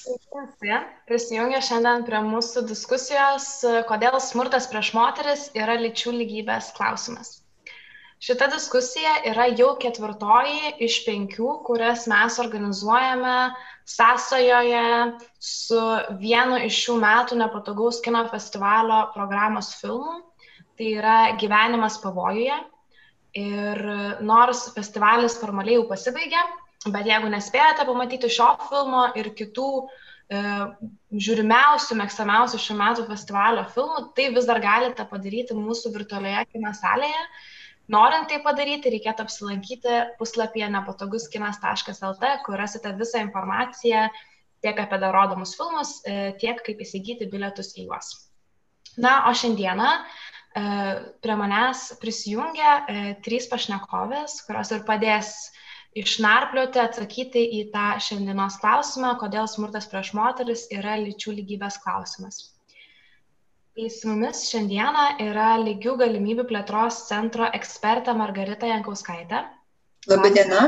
Visi prisijungia šiandien prie mūsų diskusijos, kodėl smurtas prieš moteris yra lyčių lygybės klausimas. Šita diskusija yra jau 4. iš 5, kurias mes organizuojame sąsajoje su vienu iš šių metų nepatogaus kino festivalio programos filmų. Tai yra Gyvenimas pavojuje. Ir nors festivalis formaliai jau pasibaigė, bet jeigu nespėjote pamatyti šio filmo ir kitų žiūrimiausių, mėgstamiausių šių metų festivalio filmų, tai vis dar galite padaryti mūsų virtualioje kino salėje. Norint tai padaryti, reikėtų apsilankyti puslapyje nepatoguskinas.lt, kur rasite visą informaciją tiek apie dar rodomus filmus, tiek kaip įsigyti bilietus į juos. Na, o šiandieną prie manęs prisijungia 3 pašnekovės, kurios ir padės išnarplioti, atsakyti į tą šiandienos klausimą, kodėl smurtas prieš moteris yra lyčių lygybės klausimas. Tai su mumis šiandieną yra Lygių galimybių plėtros centro ekspertė Margarita Jankauskaitė. Labą dieną.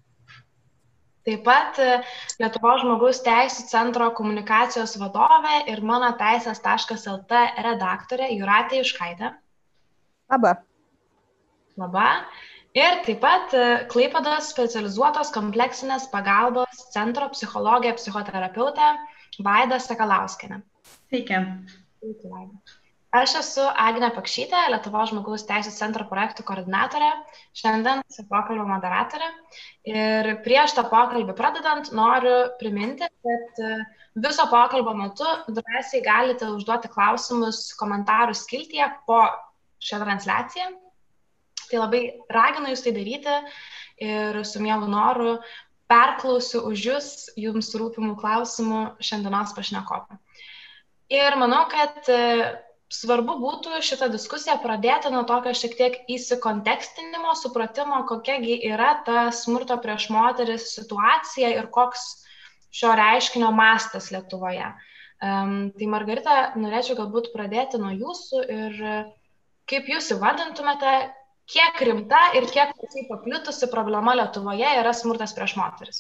Taip pat Lietuvos žmogaus teisių centro komunikacijos vadovė ir mano teisės.lt redaktorė Jūratė Juškaitė. Labą. Labą. Ir taip pat Klaipėdos specializuotos kompleksinės pagalbos centro psichologė, psichoterapeutė Vaida Sakalauskienė. Sveiki. Sveiki, Vaida. Aš esu Agnė Pakšytė, Lietuvos žmogaus teisių centro projektų koordinatorė, šiandien su pokalbio moderatorė. Ir prieš tą pokalbį pradedant noriu priminti, kad viso pokalbio metu drąsiai galite užduoti klausimus komentarų skiltyje po šią transliaciją. Tai labai raginu jūs tai daryti ir su mielu noru perklausiu už jums rūpimų klausimų šiandienos pašnekovą. Ir manau, kad svarbu būtų šitą diskusiją pradėti nuo tokio šiek tiek įsikontekstinimo, supratimo, kokiagi yra ta smurto prieš moteris situacija ir koks šio reiškinio mastas Lietuvoje. Tai Margarita, norėčiau galbūt pradėti nuo jūsų ir kaip jūs įvardintumėte, kiek rimta ir kiek paplitusi problema Lietuvoje yra smurtas prieš moteris?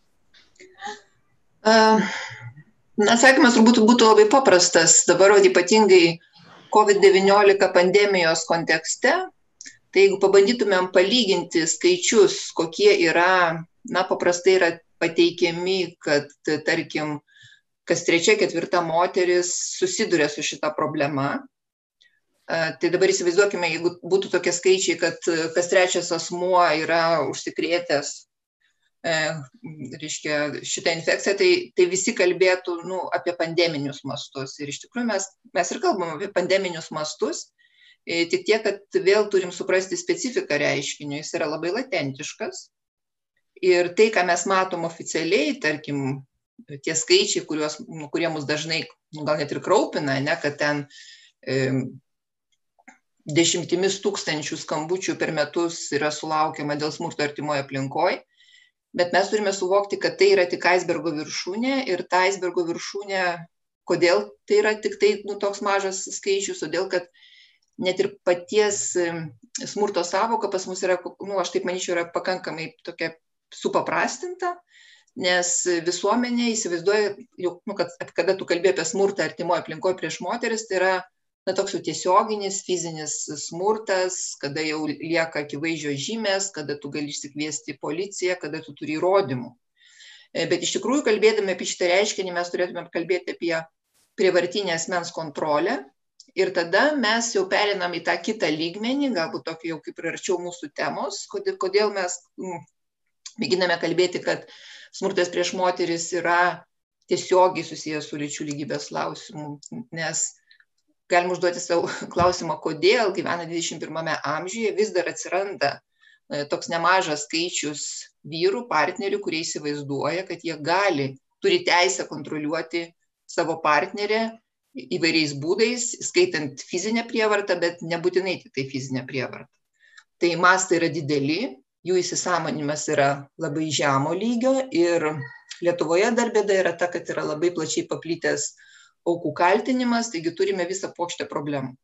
Atsakymas turbūt būtų labai paprastas. Dabar ypatingai COVID-19 pandemijos kontekste, tai jeigu pabandytumėm palyginti skaičius, kokie yra, paprastai yra pateikiami, kad, tarkim, kas 3-4 moteris susiduria su šita problema. Tai dabar įsivaizduokime, jeigu būtų tokie skaičiai, kad kas 3 asmuo yra užsikrėtęs šitą infekciją, tai visi kalbėtų apie pandeminius mastus. Ir iš tikrųjų mes ir kalbam apie pandeminius mastus, tik tiek, kad vėl turim suprasti specifiką reiškinio, jis yra labai latentiškas. Ir tai, ką mes matom oficialiai, tarkim, tie skaičiai, kurie mus dažnai gal net ir kraupina, kad ten 10 tūkstančių skambučių per metus yra sulaukiama dėl smurto artimoje aplinkoje, bet mes turime suvokti, kad tai yra tik aisbergo viršūnė ir ta aisbergo viršūnė, kodėl tai yra tik tai toks mažas skaičius, todėl kad net ir paties smurto sąvoka pas mus yra, aš taip manyčiau, yra pakankamai tokia supaprastinta, nes visuomenė įsivaizduoja, kad kada tu kalbė apie smurtą artimoje aplinkoje prieš moteris, tai yra toks jau tiesioginis fizinis smurtas, kada jau lieka akivaizdžios žymės, kada tu gali išsikviesti policiją, kada tu turi įrodymų. Bet iš tikrųjų, kalbėdami apie šitą reiškinį, mes turėtume kalbėti apie prievartinę asmens kontrolę ir tada mes jau perinam į tą kitą lygmenį, galbūt tokį jau kaip ir arčiau mūsų temos, kodėl mes mėginame kalbėti, kad smurtas prieš moteris yra tiesiogiai susijęs su lyčių lygybės klausimu, nes galim užduoti savo klausimą, kodėl gyvena 21 amžiuje vis dar atsiranda toks nemažas skaičius vyrų, partnerių, kurie įsivaizduoja, kad jie turi teisę kontroliuoti savo partnerę įvairiais būdais, skaitant fizinę prievartą, bet nebūtinai tik tai fizinę prievartą. Tai mastai yra dideli, jų įsisąmonimas yra labai žemo lygio ir Lietuvoje dar bėda yra ta, kad yra labai plačiai paplitęs aukų kaltinimas, taigi turime visą puokštę problemų.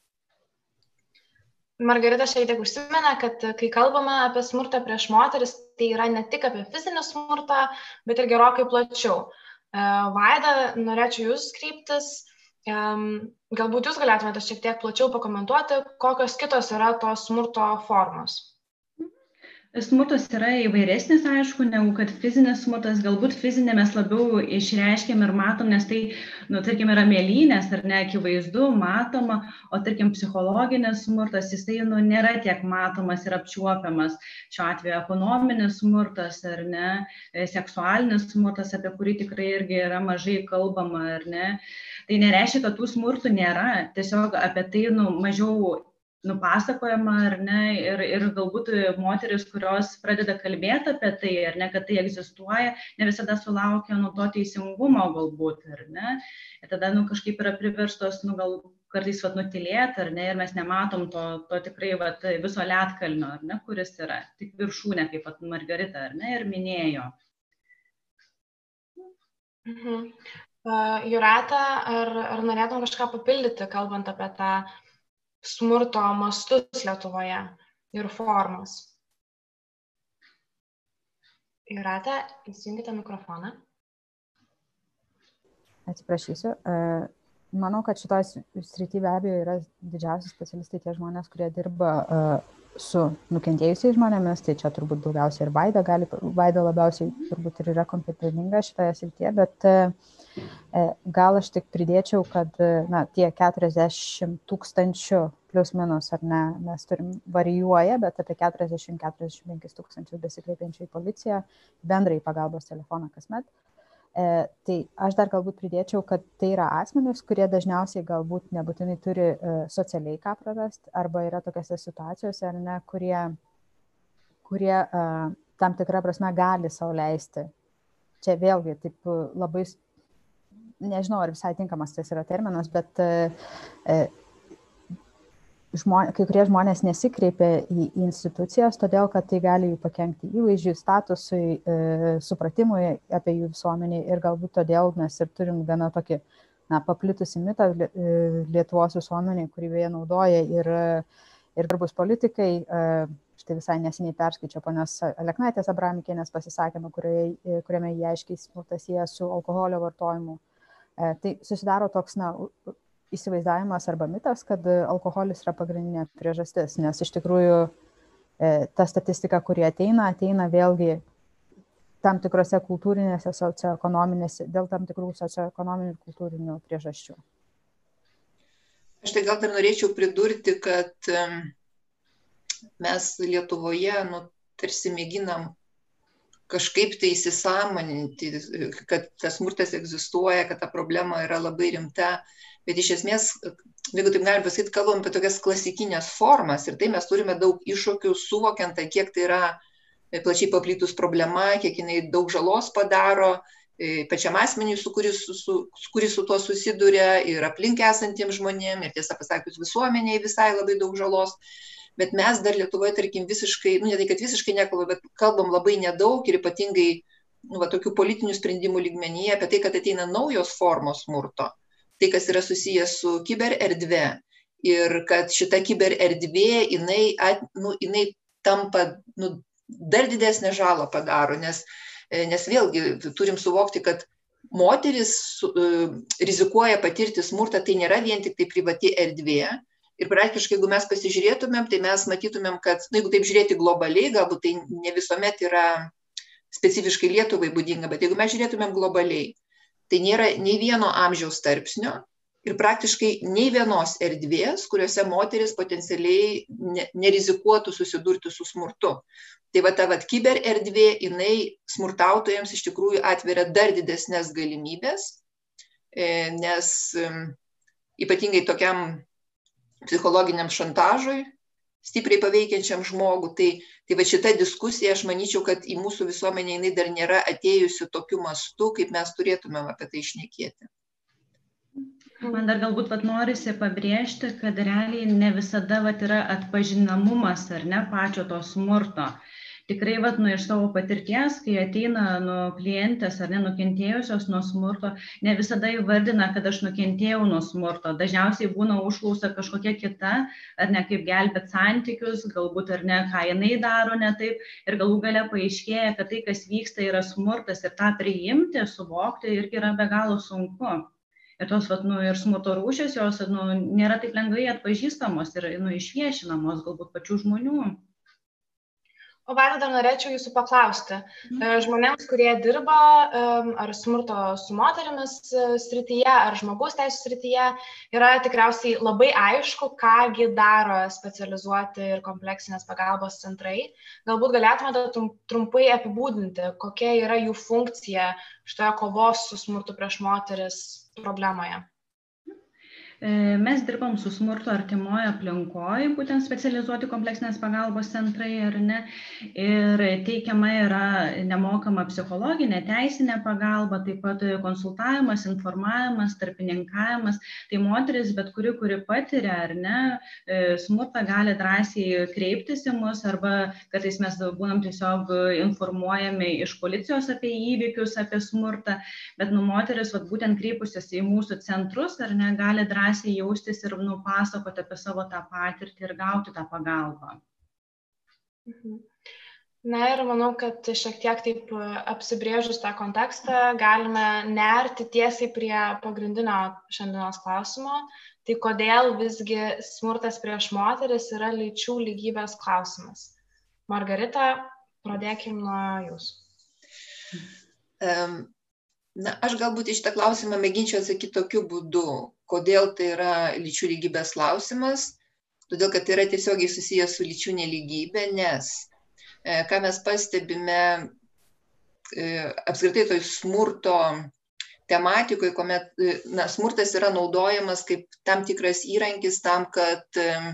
Margarita šiek tiek užsimena, kad kai kalbame apie smurtą prieš moteris, tai yra ne tik apie fizinį smurtą, bet ir gerokai plačiau. Vaida, norėčiau jūs kreiptis. Galbūt jūs galėtumėte šiek tiek plačiau pakomentuoti, kokios kitos yra tos smurto formos. Smurtas yra įvairesnis, aišku, negu kad fizinis smurtas. Galbūt fizinė mes labiau išreiškiam ir matom, nes tai, tarkim, yra mėlynės ar ne, akivaizdu, matoma, o tarkim, psichologinis smurtas, jisai, nėra tiek matomas ir apčiuopiamas. Šiuo atveju ekonominis smurtas ar ne, seksualinis smurtas, apie kurį tikrai irgi yra mažai kalbama, ar ne. Tai nereiškia, kad tų smurtų nėra, tiesiog apie tai, mažiau nupasakojama, ar ne, ir galbūt moteris, kurios pradeda kalbėti apie tai, ar ne, kad tai egzistuoja, ne visada sulaukia to teisingumo galbūt, ar ne, ir tada, kažkaip yra priverstos, gal kartais, nutylėti, ar ne, ir mes nematom to tikrai, viso ledkalnio, ar ne, kuris yra, tik viršūnė, kaip Margarita, ar ne, ir minėjo. Jūrate, ar norėtum kažką papildyti, kalbant apie tą smurto mastus Lietuvoje ir formas? Jūrate, įsijungite mikrofoną. Atsiprašysiu. Manau, kad šitoj srity be abejo yra didžiausi specialistai tie žmonės, kurie dirba su nukentėjusiais žmonėmis, tai čia turbūt daugiausiai ir Vaida labiausiai turbūt ir yra kompetentinga šitoje srityje, bet gal aš tik pridėčiau, kad tie 40 000 plius minus, ar ne, mes turim varijuoja, bet apie 40-45 tūkstančius besikreipiančių į policiją, bendrai pagalbos telefoną kasmet. Tai aš dar galbūt pridėčiau, kad tai yra asmenys, kurie dažniausiai galbūt nebūtinai turi socialiai ką prarasti, arba yra tokiose situacijose, ar ne, kurie tam tikrą prasme gali sau leisti. Čia vėlgi taip labai, nežinau, ar visai tinkamas tas yra terminas, bet kai kurie žmonės nesikreipia į institucijas, todėl, kad tai gali jų pakenkti įvaizdžiui, statusui, supratimui apie jų visuomenį, ir galbūt todėl mes ir turim gana tokį paplitusį mitą Lietuvos visuomeniai, kurį beje naudoja ir garbūs politikai. Štai visai neseniai perskaičiau ponios Aleknaitės Abramikienės pasisakymą, kuriame jie aiškiai smurtas sieja su alkoholio vartojimu. Tai susidaro toks įsivaizdavimas arba mitas, kad alkoholis yra pagrindinė priežastis, nes iš tikrųjų ta statistika, kuri ateina vėlgi tam tikrose kultūrinėse, socioekonominėse, dėl tam tikrų socioekonominių ir kultūrinių priežasčių. Aš tai gal dar norėčiau pridurti, kad mes Lietuvoje tarsi mėginam kažkaip tai įsisąmoninti, kad tas smurtas egzistuoja, kad ta problema yra labai rimta, bet iš esmės, jeigu taip galim pasakyti, kalbam apie tokias klasikinės formas, ir tai mes turime daug iššūkių, suvokiant, kiek tai yra plačiai paplitus problema, kiek jinai daug žalos padaro pačiam asmeniui, kuris su tuo susiduria, ir aplink esantiems žmonėms, ir tiesą pasakius visuomeniai visai labai daug žalos. Bet mes dar Lietuvoje, tarkim, visiškai, ne tai, kad visiškai nekalbam, bet kalbam labai nedaug, ir ypatingai tokių politinių sprendimų lygmenyje apie tai, kad ateina naujos formos smurto. Tai, kas yra susijęs su kibererdve, ir kad šita kibererdvė, jinai tampa, dar didesnę žalą padaro, nes vėlgi turim suvokti, kad moteris rizikuoja patirti smurtą, tai nėra vien tik tai privati erdvė. Ir praktiškai, jeigu mes pasižiūrėtumėm, tai mes matytumėm, kad, jeigu taip žiūrėti globaliai, galbūt tai ne visuomet yra specifiškai Lietuvai būdinga, bet jeigu mes žiūrėtumėm globaliai, tai nėra nei vieno amžiaus tarpsnio ir praktiškai nei vienos erdvės, kuriuose moteris potencialiai nerizikuotų susidurti su smurtu. Tai ta kibererdvė, jinai smurtautojams iš tikrųjų atveria dar didesnės galimybės, nes ypatingai tokiam psichologiniam šantažui, stipriai paveikiančiam žmogų. Tai šita diskusija, aš manyčiau, kad į mūsų visuomenę jinai dar nėra atėjusi tokiu mastu, kaip mes turėtumėm apie tai šnekėti. Man dar galbūt norisi pabrėžti, kad realiai ne visada yra atpažinamumas, ar ne, pačio to smurto. Tikrai, iš savo patirties, kai ateina klientės ar nenukentėjusios nuo smurto, ne visada įvardina, kad aš nukentėjau nuo smurto. Dažniausiai būna užklausa kažkokia kita, ar ne kaip gelbėt santykius, galbūt ar ne ką jinai daro ne taip. Ir galų gale paaiškėja, kad tai, kas vyksta, yra smurtas ir tą priimti, suvokti irgi yra be galo sunku. Ir tos ir smurto rūšės, jos nėra taip lengvai atpažįstamos ir išviešinamos galbūt pačių žmonių. O Vaida, dar norėčiau jūsų paklausti. Žmonėms, kurie dirba ar smurto su moterimis srityje, ar žmogaus teisų srityje, yra tikriausiai labai aišku, kągi daro specializuoti ir kompleksinės pagalbos centrai. Galbūt galėtumėte trumpai apibūdinti, kokia yra jų funkcija šitoje kovos su smurtu prieš moteris problemoje. Mes dirbam su smurto artimoje aplinkoje, būtent specializuoti kompleksinės pagalbos centrai, ar ne, ir teikiama yra nemokama psichologinė, teisinė pagalba, taip pat konsultavimas, informavimas, tarpininkavimas. Tai moteris, bet kuri patiria, ar ne, smurtą gali drąsiai kreiptis į mus, arba kartais mes būnam tiesiog informuojami iš policijos apie įvykius, apie smurtą, bet moteris, būtent kreipusis į mūsų centrus, ar ne, gali drąsiai jaustis ir pasakoti apie savo tą patirtį ir gauti tą pagalbą. Na ir manau, kad šiek tiek taip apsibrėžus tą kontekstą galime nerti tiesiai prie pagrindinio šiandienos klausimo. Tai kodėl visgi smurtas prieš moteris yra lyčių lygybės klausimas? Margarita, pradėkim nuo jūsų. Na, aš galbūt į šitą klausimą mėginčiau atsakyti tokiu būdu. Kodėl tai yra lyčių lygybės klausimas? Todėl, kad tai yra tiesiogiai susijęs su lyčių nelygybė, nes ką mes pastebime apskritai toj smurto tematikoje, kuomet smurtas yra naudojamas kaip tam tikras įrankis tam, kad,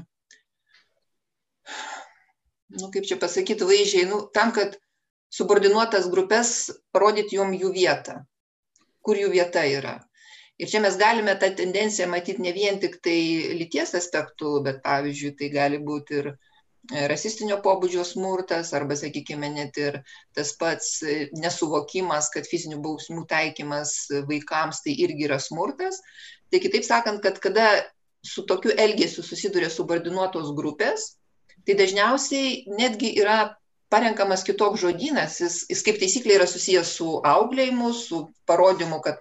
kaip čia pasakyti vaizdžiai, tam, kad subordinuotas grupės parodyti jom jų vietą, kur jų vieta yra. Ir čia mes galime tą tendenciją matyti ne vien tik tai lyties aspektų, bet pavyzdžiui, tai gali būti ir rasistinio pobūdžio smurtas, arba, sakykime, net ir tas pats nesuvokimas, kad fizinių bausmių taikymas vaikams tai irgi yra smurtas. Tai kitaip sakant, kad kada su tokiu elgesiu susiduria subordinuotos grupės, tai dažniausiai netgi yra parenkamas kitoks žodynas, jis kaip taisyklė yra susijęs su auklėjimu, su parodymu, kad,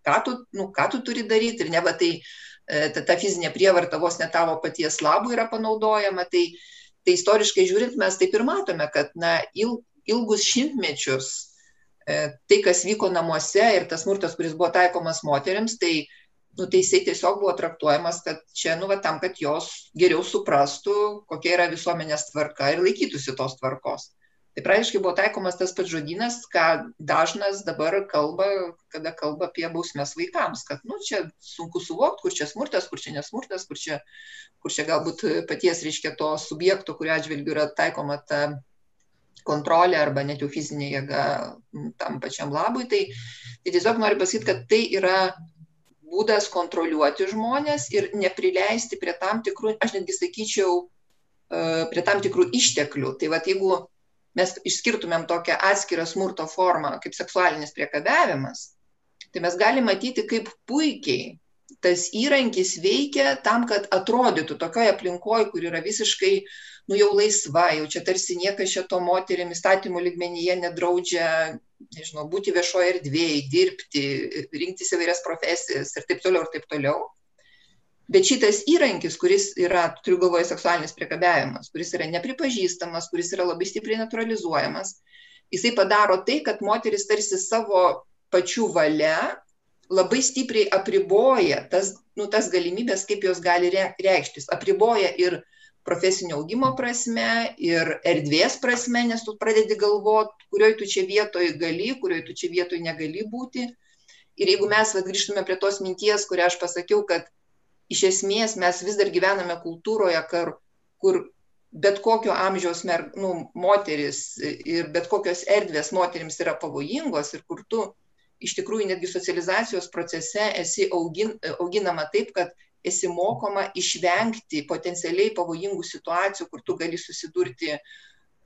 ką tu turi daryti, ir tai ta fizinė prievarta vos ne tavo paties labui yra panaudojama. Tai istoriškai žiūrint, mes taip ir matome, kad ilgus šimtmečius tai, kas vyko namuose ir tas smurtas, kuris buvo taikomas moteriams, tai jisai tiesiog buvo traktuojamas, kad čia, tam, kad jos geriau suprastų, kokia yra visuomenės tvarka ir laikytųsi tos tvarkos. Tai praktiškai buvo taikomas tas pats žodynas, ką dažnas dabar kalba, kada kalba apie bausmes vaikams, kad, čia sunku suvokti, kur čia smurtas, kur čia nesmurtas, kur čia galbūt paties, reiškia, to subjekto, kurio atžvilgiu yra taikoma ta kontrolė arba net jau fizinė jėga tam pačiam labui. Tai tiesiog noriu pasakyti, kad tai yra būdas kontroliuoti žmonės ir neprileisti prie tam tikrų, aš netgi sakyčiau, prie tam tikrų išteklių. Tai jeigu mes išskirtumėm tokią atskirą smurto formą kaip seksualinis priekabiavimas, tai mes galime matyti, kaip puikiai tas įrankis veikia tam, kad atrodytų tokioje aplinkoje, kur yra visiškai jau laisva, jau čia tarsi niekas šito moterim įstatymų lygmenyje nedraudžia, nežinau, būti viešoje erdvėje, dirbti, rinktis įvairias profesijas ir taip toliau, ir taip toliau. Bet šitas įrankis, kuris yra, turiu galvoje, seksualinis priekabiavimas, kuris yra nepripažįstamas, kuris yra labai stipriai naturalizuojamas, jisai padaro tai, kad moteris tarsi savo pačių valia labai stipriai apriboja tas galimybės, kaip jos gali reikštis. Apriboja ir profesinio augimo prasme, ir erdvės prasme, nes tu pradedi galvoti, kurioj tu čia vietoj gali, kurioj tu čia vietoj negali būti. Ir jeigu mes grįžtume prie tos minties, kurią aš pasakiau, kad iš esmės mes vis dar gyvename kultūroje, kur bet kokio amžiaus moteris ir bet kokios erdvės moterims yra pavojingos ir kur tu iš tikrųjų netgi socializacijos procese esi auginama taip, kad esi mokoma išvengti potencialiai pavojingų situacijų, kur tu gali susidurti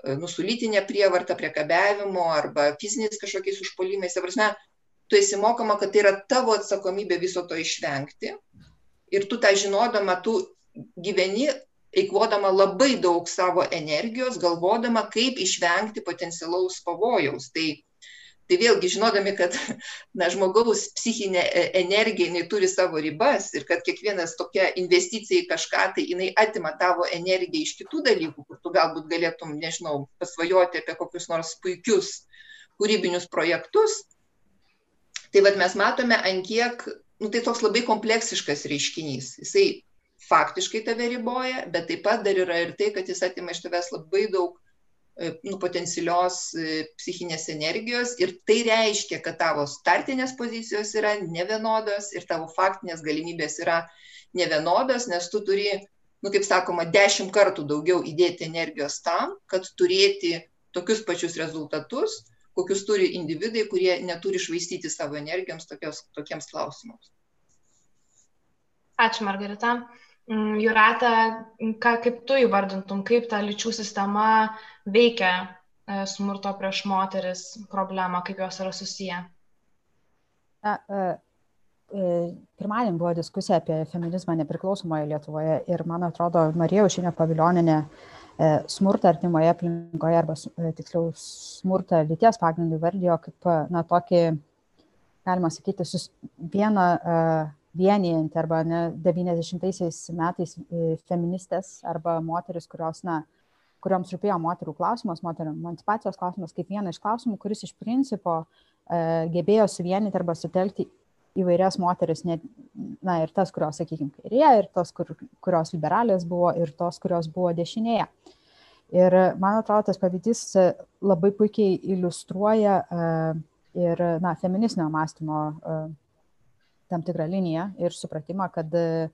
su lytinė prievarta, priekabiavimo arba fiziniais kažkokiais užpuolimais. Ta prasme, tu esi mokoma, kad tai yra tavo atsakomybė viso to išvengti. Ir tu tą žinodama, tu gyveni, eikvodama labai daug savo energijos, galvodama, kaip išvengti potencialaus pavojaus. Tai vėlgi žinodami, kad žmogaus psichinė energija, jinai turi savo ribas ir kad kiekvienas tokia investicija į kažką, tai jinai atima tavo energiją iš kitų dalykų, kur tu galbūt galėtum, nežinau, pasvajoti apie kokius nors puikius kūrybinius projektus. Tai vad mes matome, ant kiek, tai toks labai kompleksiškas reiškinys. Jisai faktiškai tave riboja, bet taip pat dar yra ir tai, kad jis atima iš tavęs labai daug potencialios psichinės energijos ir tai reiškia, kad tavo startinės pozicijos yra nevienodos ir tavo faktinės galimybės yra nevienodos, nes tu turi, kaip sakoma, 10 kartų daugiau įdėti energijos tam, kad turėti tokius pačius rezultatus, kokius turi individai, kurie neturi švaistyti savo energijoms tokiems klausimams. Ačiū, Margarita. Jūrate, kaip tu įvardintum, kaip ta lyčių sistema veikia smurto prieš moteris problemą, kaip jos yra susiję? Pirmadienį buvo diskusija apie feminizmą nepriklausomoje Lietuvoje ir, man atrodo, Marija Aušrinė Pavilionienė smurtą artimoje aplinkoje arba tiksliau smurtą lyties pagrindų įvardijo kaip tokį, galima sakyti, vieną vienijantį arba 90-aisiais metais feministės arba moteris, kurioms rūpėjo moterų klausimas, moterų emancipacijos klausimas, kaip vieną iš klausimų, kuris iš principo gebėjo suvienyti arba sutelkti įvairias moteris, ir tas, kurios, sakykime, kairėje, ir tos, kurios liberalės buvo, ir tos, kurios buvo dešinėje. Ir man atrodo, tas pavyzdys labai puikiai iliustruoja ir feministinio mąstymo tam tikrą liniją ir supratimą, kad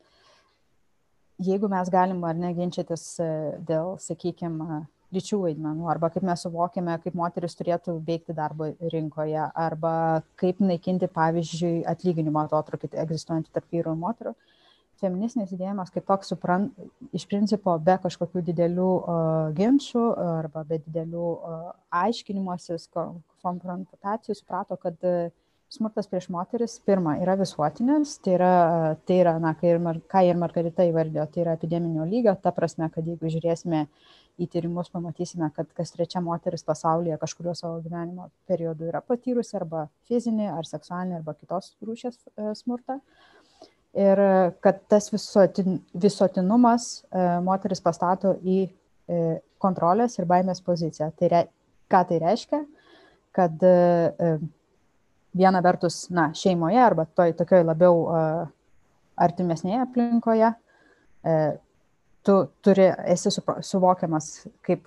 jeigu mes galim ar ne ginčytis dėl, sakykime, lyčių vaidmenų, arba kaip mes suvokiame, kaip moteris turėtų veikti darbo rinkoje, arba kaip naikinti, pavyzdžiui, atlyginimo atotrūkį egzistuojantį tarp vyrų ir moterų, feministinis judėjimas kaip toks iš principo be kažkokių didelių ginčių arba be didelių aiškinimuosis, konfrontacijų suprato, kad smurtas prieš moteris, pirma, yra visuotinis, tai yra ką ir Margarita įvardėjo, tai yra epideminio lygio, ta prasme, kad jeigu žiūrėsime į tyrimus, pamatysime, kad kas trečia moteris pasaulyje kažkurio savo gyvenimo periodu yra patyrusi arba fizinį, ar seksualinį, arba kitos rūšies smurtą. Ir kad tas visuotinumas moteris pastato į kontrolės ir baimės poziciją. Ką tai reiškia? Kad viena vertus, šeimoje arba tokioj labiau artimesnėje aplinkoje, tu esi suvokiamas kaip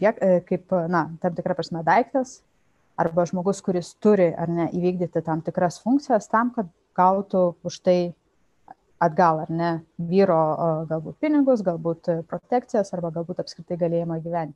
tam tikra prasme daiktas, arba žmogus, kuris turi ar ne įvykdyti tam tikras funkcijas tam, kad gautų už tai atgal, ar ne, vyro galbūt pinigus, galbūt protekcijas, arba galbūt apskritai galėjimą gyventi.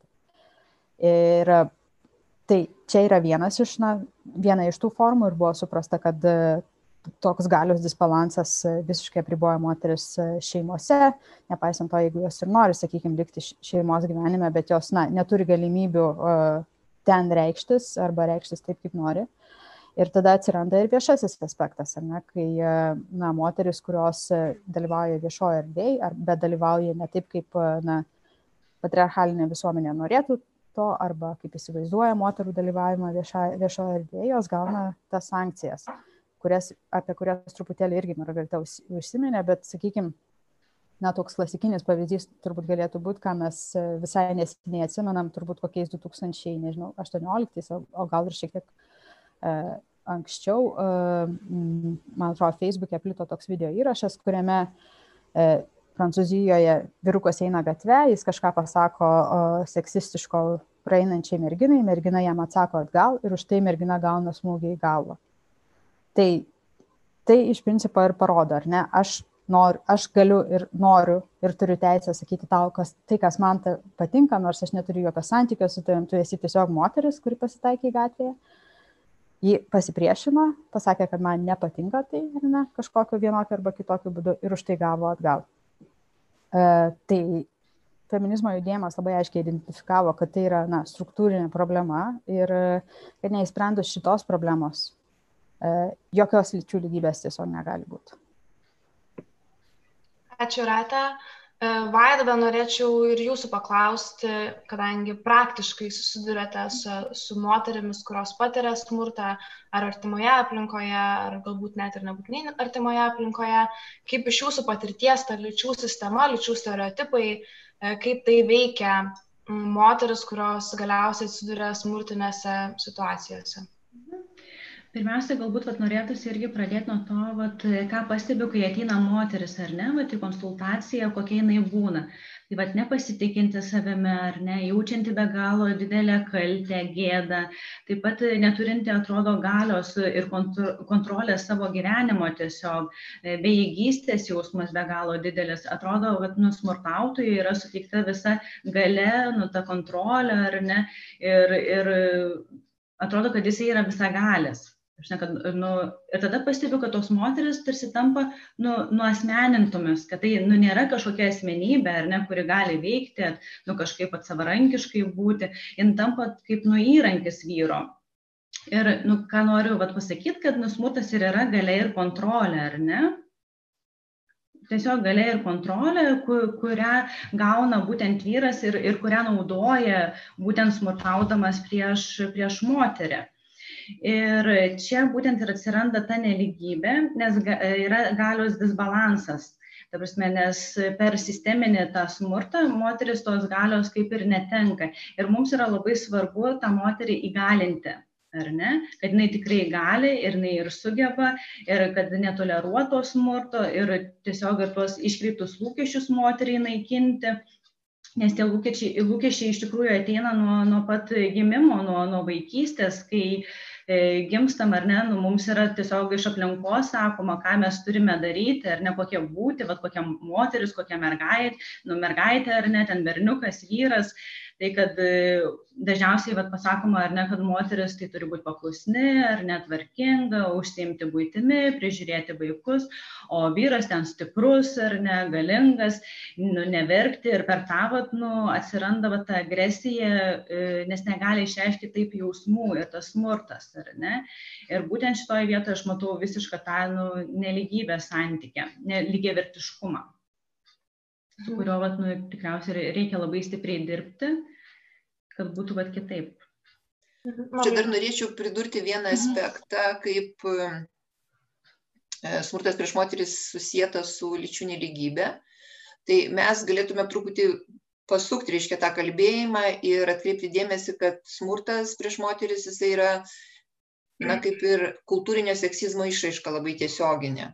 Ir tai čia yra viena iš tų formų ir buvo suprasta, kad toks galios disbalansas visiškai apriboja moteris šeimose, nepaisant to, jeigu jos ir nori, sakykime, likti šeimos gyvenime, bet jos neturi galimybių ten reikštis arba reikštis taip, kaip nori. Ir tada atsiranda ir viešasis aspektas, ar ne, kai moteris, kurios dalyvauja viešoje erdvėje, bet dalyvauja ne taip, kaip patriarchalinė visuomenė norėtų to, arba kaip įsivaizduoja moterų dalyvavimą viešoje erdvėje, jos gauna tas sankcijas, apie kurias truputėlį irgi Margarita užsiminė, bet, sakykime, toks klasikinis pavyzdys turbūt galėtų būti, ką mes visai neseniai atsimenam, turbūt kokiais 2018, o gal ir šiek tiek anksčiau, man atrodo, Facebook'e plito toks video įrašas, kuriame Prancūzijoje vyrukas eina gatve, jis kažką pasako seksistiško praeinančiai merginai, mergina jam atsako atgal ir už tai mergina gauna smūgį į galvą. Tai iš principo ir parodo, ar ne, aš galiu ir noriu ir turiu teisę sakyti tau, kas man patinka, nors aš neturiu jokio santykio su tavim, tu esi tiesiog moteris, kuri pasitaikė gatvėje. Ji pasipriešino, pasakė, kad man nepatinka tai, ar ne, kažkokiu vienokiu arba kitokiu būdu ir už tai gavo atgal. Tai feminizmo judėjimas labai aiškiai identifikavo, kad tai yra struktūrinė problema ir kad neįsprendus šitos problemos, jokios lyčių lygybės tiesiog negali būti. Ačiū, Rata. Vaida, norėčiau ir jūsų paklausti, kadangi praktiškai susidurėte su moterimis, kurios patiria smurtą ar artimoje aplinkoje, ar galbūt net ir nebūtinai artimoje aplinkoje, kaip iš jūsų patirties ta lyčių sistema, lyčių stereotipai, kaip tai veikia moteris, kurios galiausiai atsiduria smurtinėse situacijose. Pirmiausia, galbūt norėtųsi irgi pradėti nuo to, ką pastebiu, kai ateina moteris, ar ne, į konsultaciją, kokia jinai būna. Tai nepasitikinti savimi, ar ne, jaučianti be galo didelę kaltę, gėdą, taip pat neturinti, atrodo, galios ir kontrolės savo gyvenimo tiesiog, bejėgystės jausmas be galo didelis. Atrodo, kad smurtautojui yra suteikta visa galia, ta kontrolė, ar ne, ir atrodo, kad jisai yra visagalis. Ir tada pastebiu, kad tos moteris tarsi tampa nuasmenintomis, kad tai nėra kažkokia asmenybė, ar ne, kuri gali veikti, kažkaip savarankiškai būti, jin tampa kaip įrankis vyro. Ir ką noriu pasakyti, kad smurtas ir yra galia ir kontrolė, ar ne? Tiesiog galia ir kontrolė, kurią gauna būtent vyras ir kurią naudoja būtent smurtaudamas prieš moterį. Ir čia būtent ir atsiranda ta nelygybė, nes yra galios disbalansas. Ta prasme, nes per sisteminį tą smurtą moteris tos galios kaip ir netenka. Ir mums yra labai svarbu tą moterį įgalinti, ar ne? Kad jinai tikrai gali ir jinai ir sugeba, ir kad netoleruoto smurto, ir tiesiog ir tuos iškreiptus lūkesčius moteriai naikinti. Nes tie lūkesčiai iš tikrųjų ateina nuo pat gimimo, nuo vaikystės, kai gimstam, ar ne, mums yra tiesiog iš aplinkos sakoma, ką mes turime daryti, ar ne, kokia būti, kokia moteris, kokia mergaitė, ar ne, ten berniukas, vyras. Tai kad dažniausiai pasakoma, ar ne, kad moteris tai turi būti paklusni, ar netvarkinga, užsiimti buitimi, prižiūrėti vaikus, o vyras ten stiprus, ar ne, galingas, neverkti ir per tą atsiranda ta agresija, nes negali išreiškti taip jausmų ir tas smurtas, ar ne. Ir būtent šitoje vietoje aš matau visišką tą nelygybę santykį, lygiavertiškumą, su kurio tikriausiai reikia labai stipriai dirbti, kad būtų kitaip. Čia dar norėčiau pridurti vieną aspektą, kaip smurtas prieš moteris susietas su lyčių nelygybė. Tai mes galėtume truputį pasukti, reiškia, tą kalbėjimą ir atkreipti dėmesį, kad smurtas prieš moteris jisai yra, kaip ir kultūrinio seksizmo išraiška labai tiesioginė.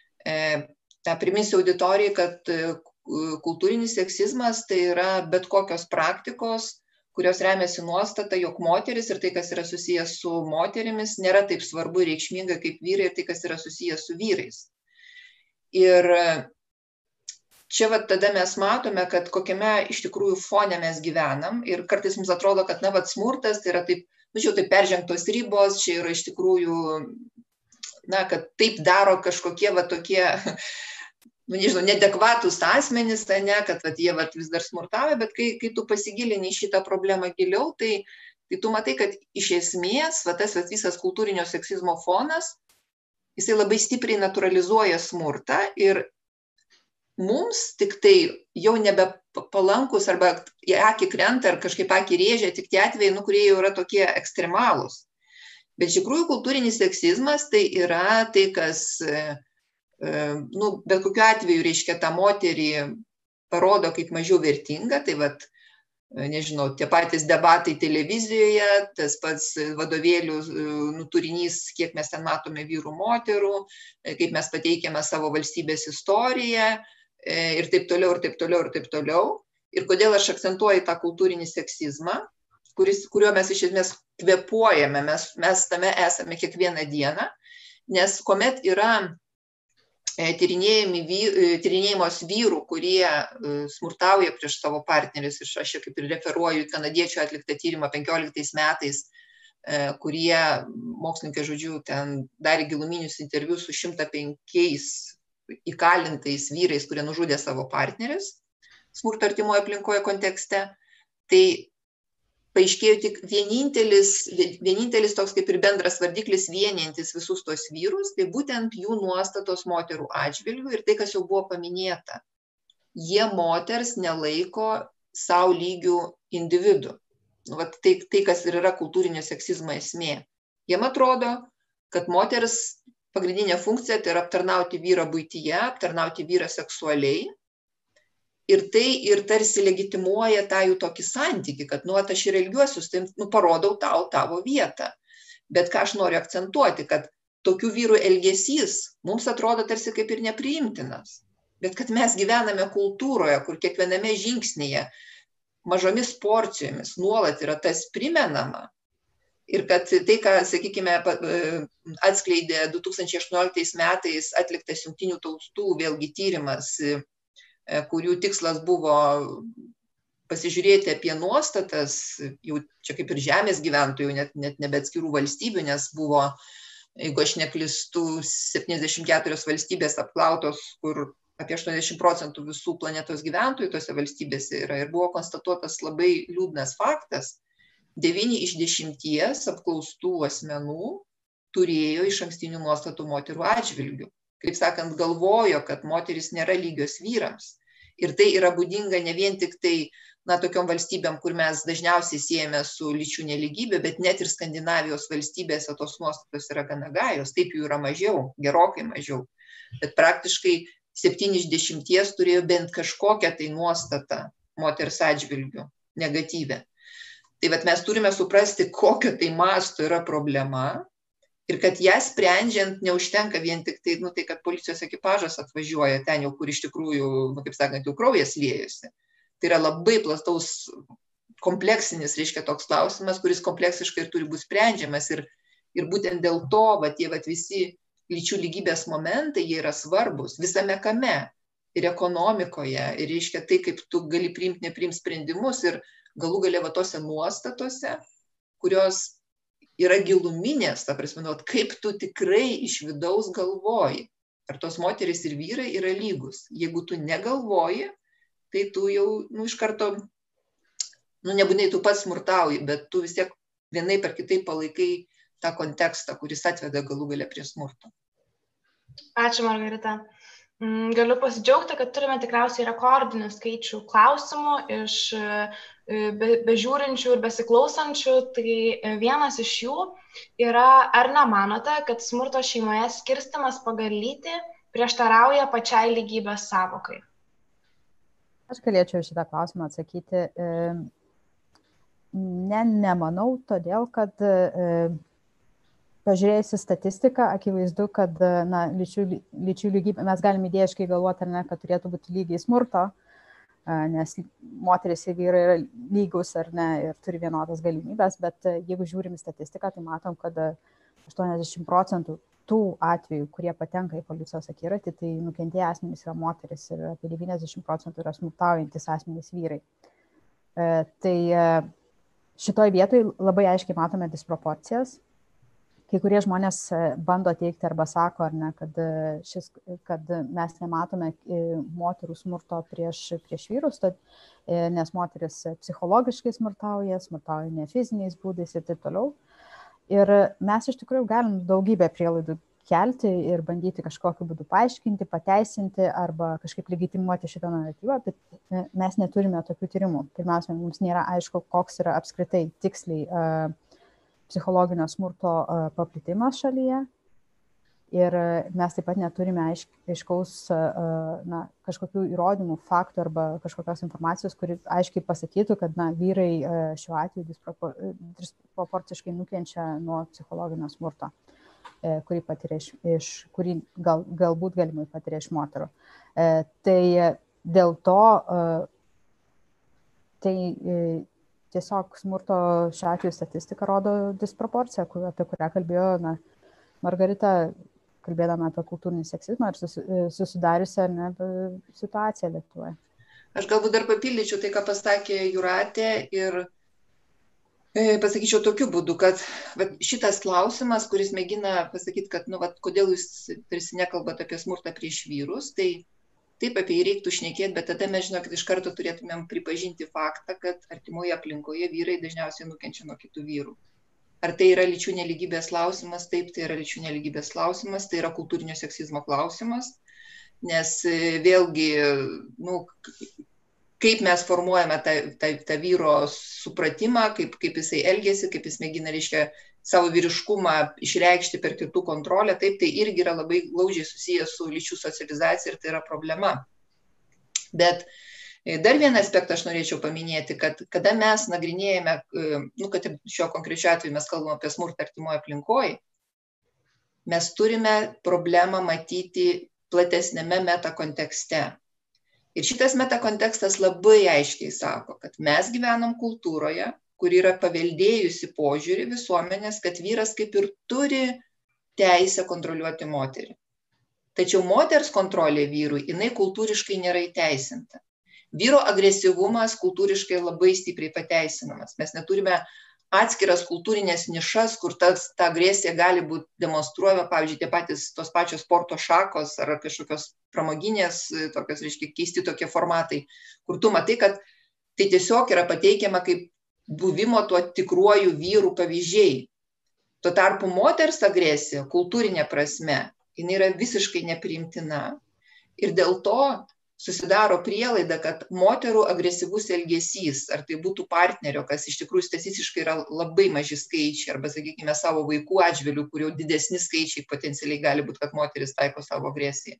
Priminsiu auditorijai, kad kultūrinis seksizmas tai yra bet kokios praktikos, kurios remiasi nuostata, jog moteris ir tai, kas yra susijęs su moterimis, nėra taip svarbu ir reikšminga kaip vyrai ir tai, kas yra susijęs su vyrais. Ir čia tada mes matome, kad kokiame iš tikrųjų fone mes gyvenam ir kartais mums atrodo, kad smurtas tai yra taip, taip peržengtos ribos, čia yra iš tikrųjų, kad taip daro kažkokie tokie, neadekvatūs asmenys, kad jie vis dar smurtauja, bet kai tu pasigilini į šitą problemą giliau, tai tu matai, kad iš esmės tas visas kultūrinio seksizmo fonas, jisai labai stipriai naturalizuoja smurtą ir mums tik tai jau nebepalankus arba į akį krenta ar kažkaip akį rėžia tik tie atvejai, kurie jau yra tokie ekstremalūs. Bet iš tikrųjų kultūrinis seksizmas tai yra tai, kas bet kokiu atveju, reiškia, tą moterį parodo kaip mažiau vertingą, tai nežinau, tie patys debatai televizijoje, tas pats vadovėlių turinys, kiek mes ten matome vyrų, moterų, kaip mes pateikiame savo valstybės istoriją ir taip toliau, ir taip toliau, ir taip toliau. Ir kodėl aš akcentuoju tą kultūrinį seksizmą, kuriuo mes iš esmės kvėpuojame, mes tame esame kiekvieną dieną, nes kuomet yra tyrinėjimos vyrų, kurie smurtauja prieš savo partnerius, ir aš kaip ir referuoju kanadiečių atliktą tyrimą 15 metais, kurie mokslininkai, ten darė giluminius interviu su 105 įkalintais vyrais, kurie nužudė savo partnerius. smurto artimoje aplinkoje kontekste, tai paaiškėjo tik vienintelis toks kaip ir bendras vardiklis vienijantis visus tos vyrus, tai būtent jų nuostatos moterų atžvilgių ir tai, kas jau buvo paminėta. Jie moters nelaiko savo lygių individų. Vat tai, kas ir yra kultūrinio seksizmo esmė. Jiem atrodo, kad moters pagrindinė funkcija tai yra aptarnauti vyrą buityje, aptarnauti vyrą seksualiai. Ir tai ir tarsi legitimuoja tą jų tokį santykį, kad aš ir elgiuosius, tai parodau tau tavo vietą. Bet ką aš noriu akcentuoti, kad tokių vyrų elgesys mums atrodo tarsi kaip ir nepriimtinas. Bet kad mes gyvename kultūroje, kur kiekviename žingsnyje mažomis porcijomis nuolat yra tas primenama. Ir kad tai, ką, sakykime, atskleidė 2018 metais atliktas Jungtinių tautų vėlgi tyrimas, kurių tikslas buvo pasižiūrėti apie nuostatas, jau čia kaip ir žemės gyventojų, net nebe atskirų valstybių, nes buvo, jeigu aš neklystu, 74 valstybės apklautos, kur apie 80% visų planetos gyventojų tose valstybėse yra. Ir buvo konstatuotas labai liūdnas faktas, 9 iš 10 apklaustų asmenų turėjo išankstinių nuostatų moterų atžvilgių. Kaip sakant, galvojo, kad moteris nėra lygios vyrams. Ir tai yra būdinga ne vien tik tai, tokiom valstybėm, kur mes dažniausiai siejame su lyčių nelygybė, bet net ir Skandinavijos valstybėse tos nuostatos yra gana gajos. Taip jų yra mažiau, gerokai mažiau. Bet praktiškai 7 iš 10 turėjo bent kažkokią tai nuostatą moters atžvilgių negatyvę. Tai vat mes turime suprasti, kokio tai masto yra problema. Ir kad ją sprendžiant neužtenka vien tik tai, tai kad policijos ekipažas atvažiuoja ten jau, kur iš tikrųjų, kaip sakant, jau kraujas liejosi. Tai yra labai plastaus kompleksinis, reiškia, toks klausimas, kuris kompleksiškai ir turi būti sprendžiamas. Ir būtent dėl to, visi lyčių lygybės momentai, jie yra svarbus visame kame. Ir ekonomikoje, ir reiškia tai, kaip tu gali priimti, nepriimti sprendimus ir galų gale tose nuostatose, kurios yra giluminės, ta prasme, kaip tu tikrai iš vidaus galvoji, ar tos moterys ir vyrai yra lygus. Jeigu tu negalvoji, tai tu jau, iš karto, nebūtinai tu pats smurtauji, bet tu vis tiek vienaip ar kitaip palaikai tą kontekstą, kuris atveda galų gale prie smurto. Ačiū, Margarita. Galiu pasidžiaugti, kad turime tikriausiai rekordinių skaičių klausimų iš bežiūrinčių ir besiklausančių. Tai vienas iš jų yra, ar nemanote, kad smurto šeimoje skirstymas pagal lytį prieštarauja pačiai lygybės savokai? Aš galėčiau šitą klausimą atsakyti. Nemanau, todėl, kad pažiūrėjus į statistiką, akivaizdu, kad lyčių lygybė, mes galime idėjiškai galvoti, kad turėtų būti lygiai smurto, nes moteris ir vyrai yra lygus ir turi vienodas galimybės, bet jeigu žiūrim į statistiką, tai matom, kad 80% tų atvejų, kurie patenka į policijos akiratį, tai nukentėję asmenys yra moteris ir apie 90% yra smurtaujantis asmenys vyrai. Tai šitoj vietoj labai aiškiai matome disproporcijas. Kai kurie žmonės bando teikti arba sako, kad mes nematome moterų smurto prieš vyrus, nes moteris psichologiškai smurtauja ne fiziniais būdais ir taip toliau. Ir mes iš tikrųjų galim daugybę prielaidų kelti ir bandyti kažkokiu būdu paaiškinti, pateisinti arba kažkaip legitimuoti šitą naratyvą, bet mes neturime tokių tyrimų. Pirmiausia, mums nėra aišku, koks yra apskritai tiksliai psichologinio smurto paplitimas šalyje. Ir mes taip pat neturime aiškaus kažkokių įrodymų, faktų arba kažkokios informacijos, kuri aiškiai pasakytų, kad vyrai šiuo atveju disproporciškai nukenčia nuo psichologinio smurto, kurį galbūt galimai patiria iš moterų. Tai dėl to tiesiog smurto šiuo atveju statistika rodo disproporciją, apie kurią kalbėjo Margarita, kalbėdama apie kultūrinį seksizmą ir susidariusią situaciją Lietuvoje. Aš galbūt dar papildyčiau tai, ką pasakė Jūratė ir pasakyčiau tokiu būdu, kad šitas klausimas, kuris mėgina pasakyti, kad kodėl jūs tarsi nekalbate apie smurtą prieš vyrus, tai taip apie jį reiktų šnekėti, bet tada mes žinokit iš karto turėtumėm pripažinti faktą, kad artimoje aplinkoje vyrai dažniausiai nukenčia nuo kitų vyrų. Ar tai yra lyčių nelygybės klausimas? Taip, tai yra lyčių nelygybės klausimas, tai yra kultūrinio seksizmo klausimas, nes vėlgi, kaip mes formuojame tą vyro supratimą, kaip jisai elgiasi, kaip jis mėgina, reiškia, savo vyriškumą išreikšti per kitų kontrolę, taip, tai irgi yra labai glaudžiai susijęs su lyčių socializacija ir tai yra problema. Bet dar vieną aspektą aš norėčiau paminėti, kad kada mes nagrinėjame, kad šiuo konkrečiu atveju mes kalbame apie smurtą artimoje aplinkoje, mes turime problemą matyti platesnėme metakontekste. Ir šitas metakontekstas labai aiškiai sako, kad mes gyvenam kultūroje, kur yra paveldėjusi požiūrį visuomenės, kad vyras kaip ir turi teisę kontroliuoti moterį. Tačiau moters kontrolė vyrui, jinai kultūriškai nėra įteisinta. Vyro agresyvumas kultūriškai labai stipriai pateisinamas. Mes neturime atskiras kultūrinės nišas, kur ta agresija gali būti demonstruojama, pavyzdžiui, tos pačios sporto šakos ar kažkokios pramoginės, tokios, reiškia, keisti tokie formatai, kur tu matai, kad tai tiesiog yra pateikiama kaip buvimo tuo tikruoju vyrų pavyzdžiai. Tuo tarpu moters agresija, kultūrinė prasme, jinai yra visiškai nepriimtina. Ir dėl to susidaro prielaida, kad moterų agresyvus elgesys, ar tai būtų partnerio, kas iš tikrųjų statistiškai yra labai maži skaičiai, arba, sakykime, savo vaikų atžvilgių, kur jau didesni skaičiai potencialiai gali būti, kad moteris taiko savo agresiją.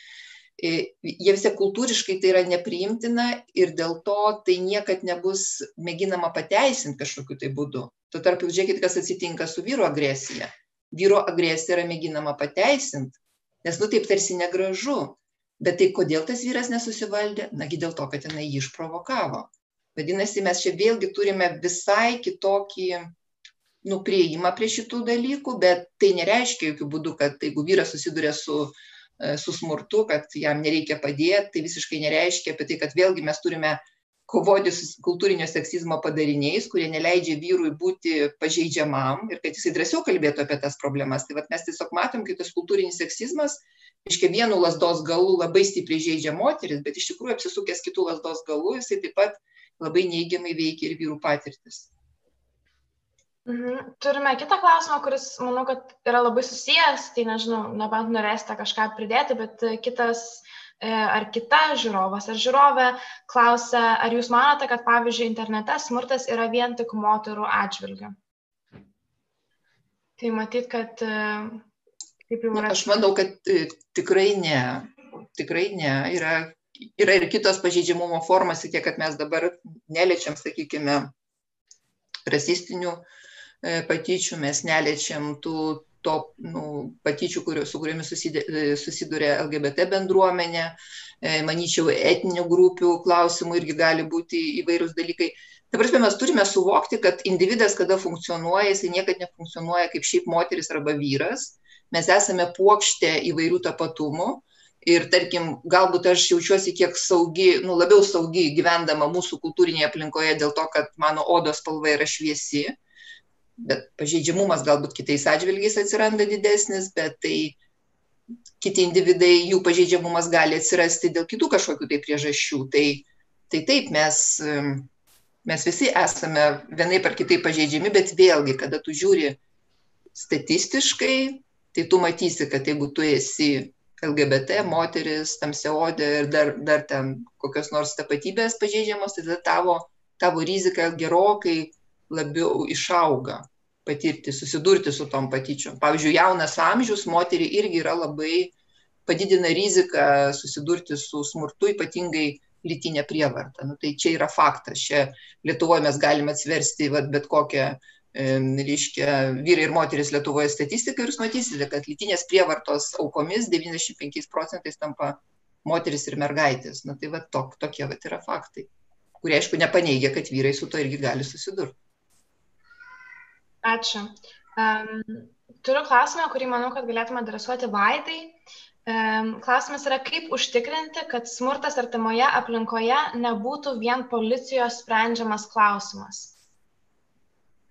Jie visi kultūriškai tai yra nepriimtina ir dėl to tai niekad nebus mėginama pateisinti kažkokiu tai būdu. Tuo tarpu, žiūrėkit, kas atsitinka su vyro agresija. Vyro agresija yra mėginama pateisinti, nes, taip tarsi negražu. Bet tai kodėl tas vyras nesusivaldė? Nagi dėl to, kad jinai jį išprovokavo. Vadinasi, mes čia vėlgi turime visai kitokį prieimą prie šitų dalykų, bet tai nereiškia jokių būdų, kad jeigu vyras susiduria su smurtu, kad jam nereikia padėti, tai visiškai nereiškia apie tai, kad vėlgi mes turime kovoti su kultūrinio seksizmo padariniais, kurie neleidžia vyrui būti pažeidžiamam ir kad jisai drąsiau kalbėtų apie tas problemas. Tai mes tiesiog matom, kaip tas kultūrinis seksizmas, reiškia, vienu lazdos galu labai stipriai žeidžia moteris, bet iš tikrųjų apsisukęs kitų lazdos galų, jisai taip pat labai neigiamai veikia ir vyrų patirtis. Turime kitą klausimą, kuris, manau, kad yra labai susijęs, tai nežinau, nebent norėsite kažką pridėti, bet kitas ar kita žiūrovas ar žiūrovė klausia, ar jūs manote, kad, pavyzdžiui, internete smurtas yra vien tik moterų atžvilgiu? Tai matyt, kad kaip jau yra. Aš manau, kad tikrai ne. Tikrai ne. Yra ir kitos pažeidžiamumo formas, tiek, kad mes dabar neliečiam, sakykime, rasistinių patyčių, mes neliečiam tų patyčių, su kuriomis susiduria LGBT bendruomenė, manyčiau, etninių grupių klausimų irgi gali būti įvairūs dalykai. Ta prasme, mes turime suvokti, kad individas, kada funkcionuoja, jisai niekad nefunkcionuoja kaip šiaip moteris arba vyras. Mes esame puokštė įvairių tapatumų ir, tarkim, galbūt aš jaučiuosi kiek saugi, labiau saugi gyvendama mūsų kultūrinėje aplinkoje dėl to, kad mano odos spalva yra šviesi. Bet pažeidžiamumas galbūt kitais atžvilgiais atsiranda didesnis, bet tai kiti individai, jų pažeidžiamumas gali atsirasti dėl kitų kažkokių tai priežasčių. Tai taip, mes visi esame vienaip ar kitaip pažeidžiami, bet vėlgi, kada tu žiūri statistiškai, tai tu matysi, kad jeigu tu esi LGBT, moteris, tamsiaodė ir dar ten kokios nors tapatybės pažeidžiamos, tai tada tavo rizika gerokai labiau išauga patirti, susidurti su tom patyčiom. Pavyzdžiui, jaunas amžius moteriai irgi yra labai padidina riziką susidurti su smurtu, ypatingai lytinė prievarta. Tai čia yra faktas. Čia Lietuvoje mes galime atsiversti bet kokią, reiškia, vyrai ir moteris Lietuvoje statistiką ir jūs matysite, kad lytinės prievartos aukomis 95% tampa moteris ir mergaitės. Tai tokie yra faktai, kurie, aišku, nepaneigia, kad vyrai su to irgi gali susidurti. Ačiū. Turiu klausimą, kurį manau, kad galėtume adresuoti Vaidai. Klausimas yra, kaip užtikrinti, kad smurtas artimoje aplinkoje nebūtų vien policijos sprendžiamas klausimas?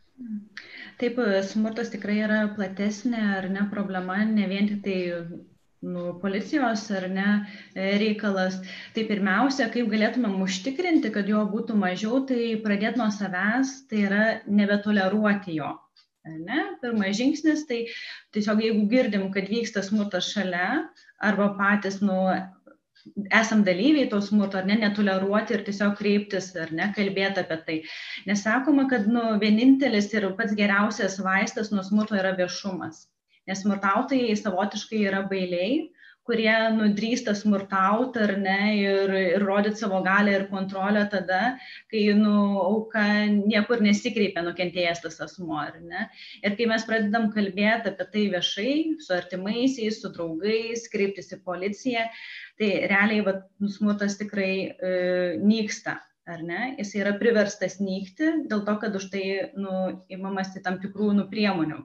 Taip, smurtas tikrai yra platesnė ar ne problema, ne vien tik tai policijos ar ne reikalas. Tai pirmiausia, kaip galėtumėm užtikrinti, kad jo būtų mažiau, tai pradėti nuo savęs, tai yra nebetoleruoti jo. Ne? Pirmas žingsnis, tai tiesiog jeigu girdim, kad vyksta smurtas šalia, arba patys esam dalyviai to smurto, ar ne, netoleruoti ir tiesiog kreiptis, ar ne, kalbėti apie tai. Nes sakoma, kad vienintelis ir pats geriausias vaistas nuo smurto yra viešumas. Nes smurtautojai savotiškai yra bailiai, kurie drįsta smurtauti, ar ne, ir rodyti savo galią ir kontrolę tada, kai auka niekur nesikreipia nukentėjęs tas asmuo, ar ne. Ir kai mes pradedam kalbėti apie tai viešai, su artimaisiais, su draugais, kreiptis į policiją, tai realiai smurtas tikrai nyksta, ar ne? Jis yra priverstas nykti dėl to, kad už tai imamasi tam tikrų priemonių.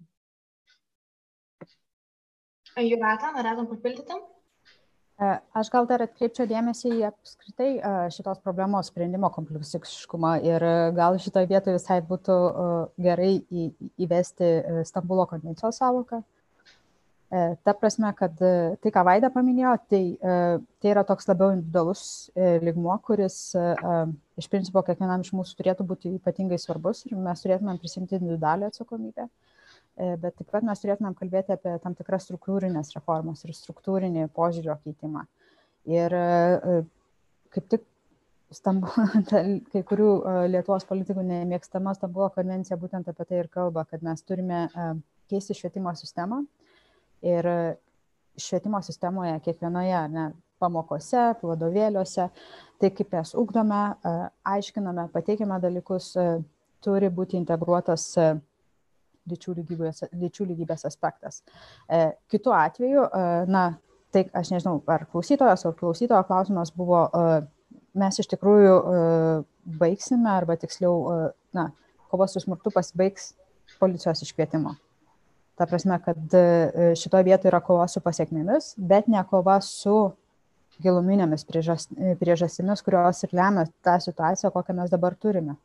Jūrate, norėtum papildyti? Aš gal dar atkreipčiau dėmesį į apskritai šitos problemos sprendimo kompleksiškumą ir gal šitoje vietoje visai būtų gerai įvesti Stambulo konvencijos savoką. Ta prasme, kad tai, ką Vaida paminėjo, tai yra toks labiau individualus lygmuo, kuris iš principo kiekvienam iš mūsų turėtų būti ypatingai svarbus ir mes turėtumėm prisimti individualią atsakomybę. Bet taip pat mes turėtumėm kalbėti apie tam tikras struktūrinės reformas ir struktūrinį požiūrio keitimą. Ir kaip tik kai kurių Lietuvos politikų nemėgstama Stambulo konvencija būtent apie tai ir kalba, kad mes turime keisti švietimo sistemą ir švietimo sistemoje kiekvienoje pamokose, vadovėliuose, tai kaip mes ugdome, aiškiname, pateikiame dalykus, turi būti integruotas lyčių lygybės aspektas. Kitu atveju, tai aš nežinau, ar klausytojo klausimas buvo, mes iš tikrųjų baigsime, arba tiksliau, kova su smurtu pasibaigs policijos iškvietimo. Ta prasme, kad šitoje vietoje yra kova su pasiekmėmis, bet ne kova su giluminėmis priežastimis, kurios ir lemia tą situaciją, kokią mes dabar turime.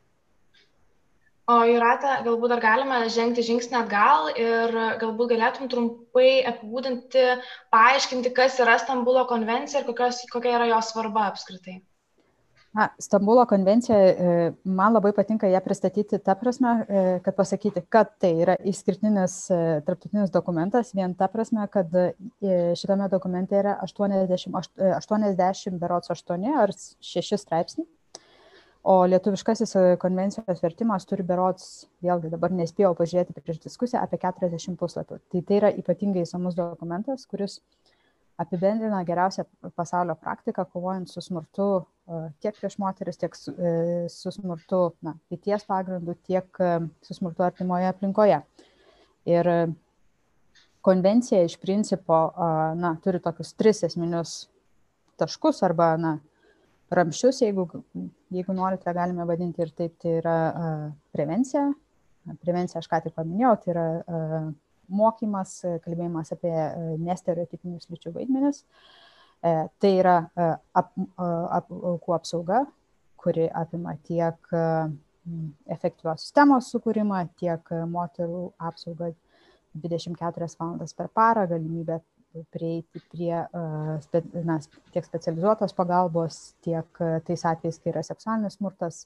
O Jūrate, galbūt dar galime žengti žingsnį atgal ir galbūt galėtum trumpai apibūdinti, paaiškinti, kas yra Stambulo konvencija ir kokia yra jos svarba apskritai. Stambulo konvencija, man labai patinka ją pristatyti ta prasme, kad pasakyti, kad tai yra išskirtinis tarptautinis dokumentas, vien ta prasme, kad šitame dokumente yra 80 berods 8 ar 6 straipsniai. O lietuviškasis konvencijos vertimas turi berods, vėlgi dabar nespėjau pažiūrėti prieš diskusiją, apie 40 puslapių. Tai yra ypatingai įsamus dokumentas, kuris apibendrina geriausią pasaulio praktiką, kovojant su smurtu tiek prieš moteris, tiek su smurtu lyties pagrindu, tiek su smurtu artimoje aplinkoje. Ir konvencija iš principo turi tokius 3 esminius taškus arba ramščius, jeigu norite, galime vadinti ir taip, tai yra prevencija. Prevencija, aš ką tik paminėjau, tai yra mokymas, kalbėjimas apie nestereotipinius lyčių vaidmenis. Tai yra aukų apsauga, kuri apima tiek efektyvios sistemos sukūrimą, tiek moterų apsaugą 24 valandas per parą, galimybę prieiti prie tiek specializuotos pagalbos, tiek tais atvejais, kai yra seksualinis smurtas,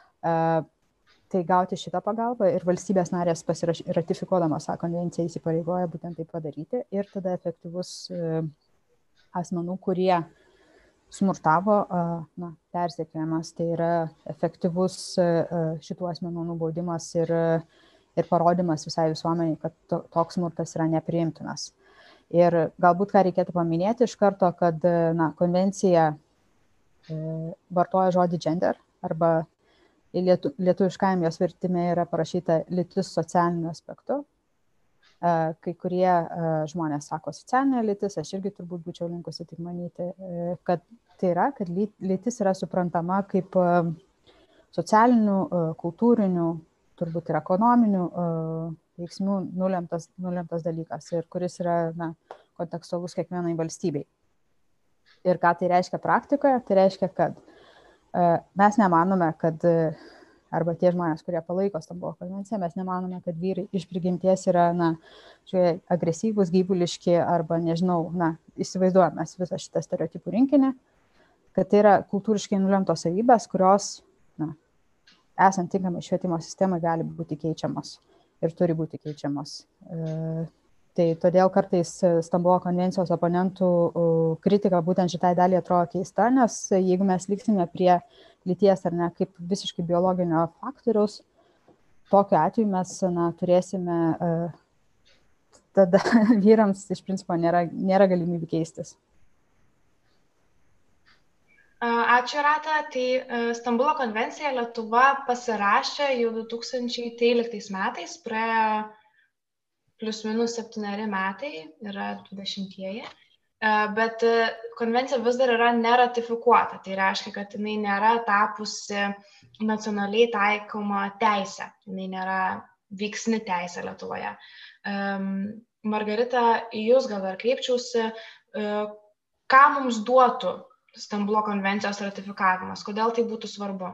tai gauti šitą pagalbą ir valstybės narės ratifikuodamas konvenciją įsipareigoja būtent tai padaryti ir tada efektyvus asmenų, kurie smurtavo, persekiojimas, tai yra efektyvus šitų asmenų nubaudimas ir parodymas visai visuomeniai, kad toks smurtas yra nepriimtinas. Ir galbūt ką reikėtų paminėti iš karto, kad konvencija vartoja žodį gender, arba lietuviškajam jos vertime yra parašyta lytis socialiniu aspektu. Kai kurie žmonės sako socialinė lytis, aš irgi turbūt būčiau linkusi tik manyti, kad tai yra, kad lytis yra suprantama kaip socialinių, kultūrinių, turbūt ir ekonominių veiksmų nulemtas dalykas ir kuris yra kontekstualus kiekvienai valstybei. Ir ką tai reiškia praktikoje? Tai reiškia, kad mes nemanome, kad arba tie žmonės, kurie palaiko Stambulo konvenciją, mes nemanome, kad vyrai iš prigimties yra, agresyvūs, gyvuliški, arba, nežinau, įsivaizduojame mes visą šitą stereotipų rinkinį, kad tai yra kultūriškai nulemtos savybės, kurios, esant tinkamai švietimo sistemai, gali būti keičiamos ir turi būti keičiamos. Tai todėl kartais Stambulo konvencijos oponentų kritika būtent šitai daliai atrodo keista, nes jeigu mes liksime prie lyties ar ne kaip visiškai biologinio faktoriaus, tokiu atveju mes turėsime, tada vyrams iš principo nėra galimybių keistis. Ačiū, Rata. Tai Stambulo konvenciją Lietuva pasirašė jau 2013 metais, praėjo plius minus 7 metai, yra 20-ieji, bet konvencija vis dar yra neratifikuota, tai reiškia, kad jinai nėra tapusi nacionaliai taikoma teisė, jinai nėra veiksni teisė Lietuvoje. Margarita, į jūs gal dar kreipčiausi, ką mums duotų Stambulo konvencijos ratifikavimas, kodėl tai būtų svarbu?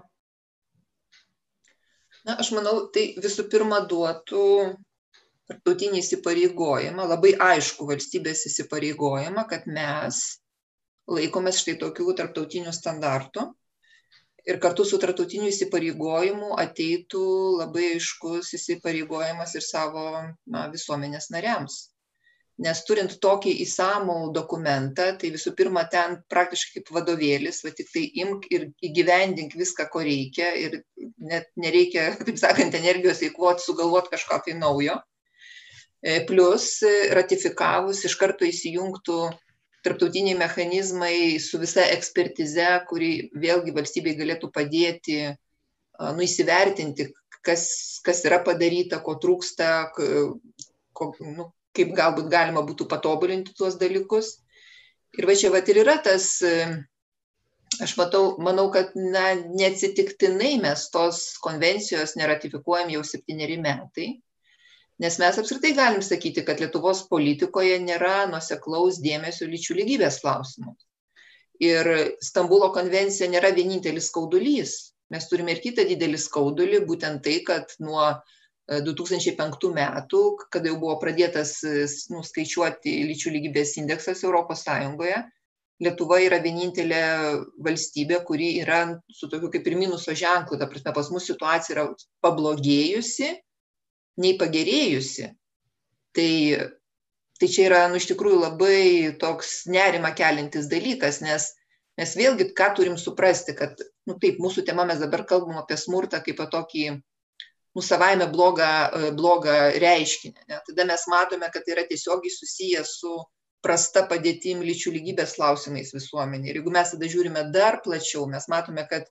Aš manau, tai visų pirma duotų tarptautinį įsipareigojimą, labai aišku valstybės įsipareigojimą, kad mes laikomės štai tokių tarptautinių standartų ir kartu su tarptautiniu įsipareigojimu ateitų labai aiškus įsipareigojimas ir savo visuomenės nariams. Nes turint tokį įsamų dokumentą, tai visų pirma ten praktiškai kaip vadovėlis, tik tai imk ir įgyvendink viską, ko reikia ir net nereikia, taip sakant, energijos eikvoti, sugalvoti kažką tai naujo. Plus ratifikavus iš karto įsijungtų tarptautiniai mechanizmai su visa ekspertize, kuri vėlgi valstybei galėtų padėti įsivertinti, kas yra padaryta, ko trūksta, kaip galbūt galima būtų patobulinti tuos dalykus. Ir va čia ir yra tas, aš manau, kad neatsitiktinai mes tos konvencijos neratifikuojam jau 7 metai. Nes mes apskritai galim sakyti, kad Lietuvos politikoje nėra nuoseklaus dėmesio lyčių lygybės klausimų. Ir Stambulo konvencija nėra vienintelis skaudulys. Mes turime ir kitą didelį skaudulį, būtent tai, kad nuo 2005 metų, kada jau buvo pradėtas skaičiuoti lyčių lygybės indeksas Europos Sąjungoje, Lietuva yra vienintelė valstybė, kuri yra su tokiu kaip ir minuso ženklu. Ta prasme, pas mus situacija yra pablogėjusi, nei pagerėjusi. Tai čia yra iš tikrųjų labai toks nerimą keliantis dalykas, nes mes vėlgi ką turim suprasti, kad taip, mūsų tema mes dabar kalbam apie smurtą kaip tokį savaime blogą reiškinį. Tada mes matome, kad tai yra tiesiogiai susiję su prasta padėtim lyčių lygybės klausimais visuomenė. Ir jeigu mes tada žiūrime dar plačiau, mes matome, kad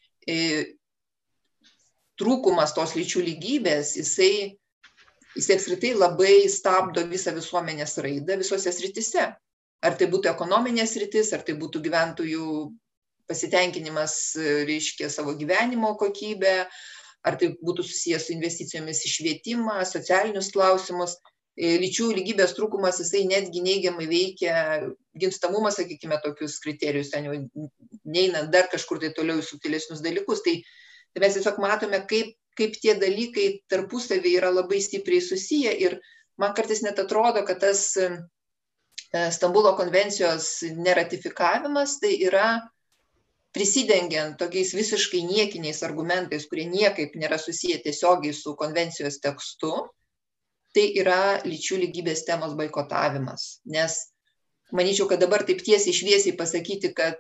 trūkumas tos lyčių lygybės, jisai apskritai labai stabdo visą visuomenės raidą visose srityse. Ar tai būtų ekonominė sritis, ar tai būtų gyventojų pasitenkinimas, reiškia, savo gyvenimo kokybę, ar tai būtų susijęs su investicijomis į švietimą, socialinius klausimus. Lyčių lygybės trūkumas, jisai netgi neigiamai veikia gimstamumą, sakykime, tokius kriterijus, ten jau neinant dar kažkur tai toliau į subtilesnius dalykus. Tai mes tiesiog matome, kaip tie dalykai tarpusavį yra labai stipriai susiję ir man kartais net atrodo, kad tas Stambulo konvencijos neratifikavimas tai yra prisidengiant tokiais visiškai niekiniais argumentais, kurie niekaip nėra susiję tiesiogiai su konvencijos tekstu, tai yra lyčių lygybės temos boikotavimas. Nes manyčiau, kad dabar taip tiesiai šviesiai pasakyti, kad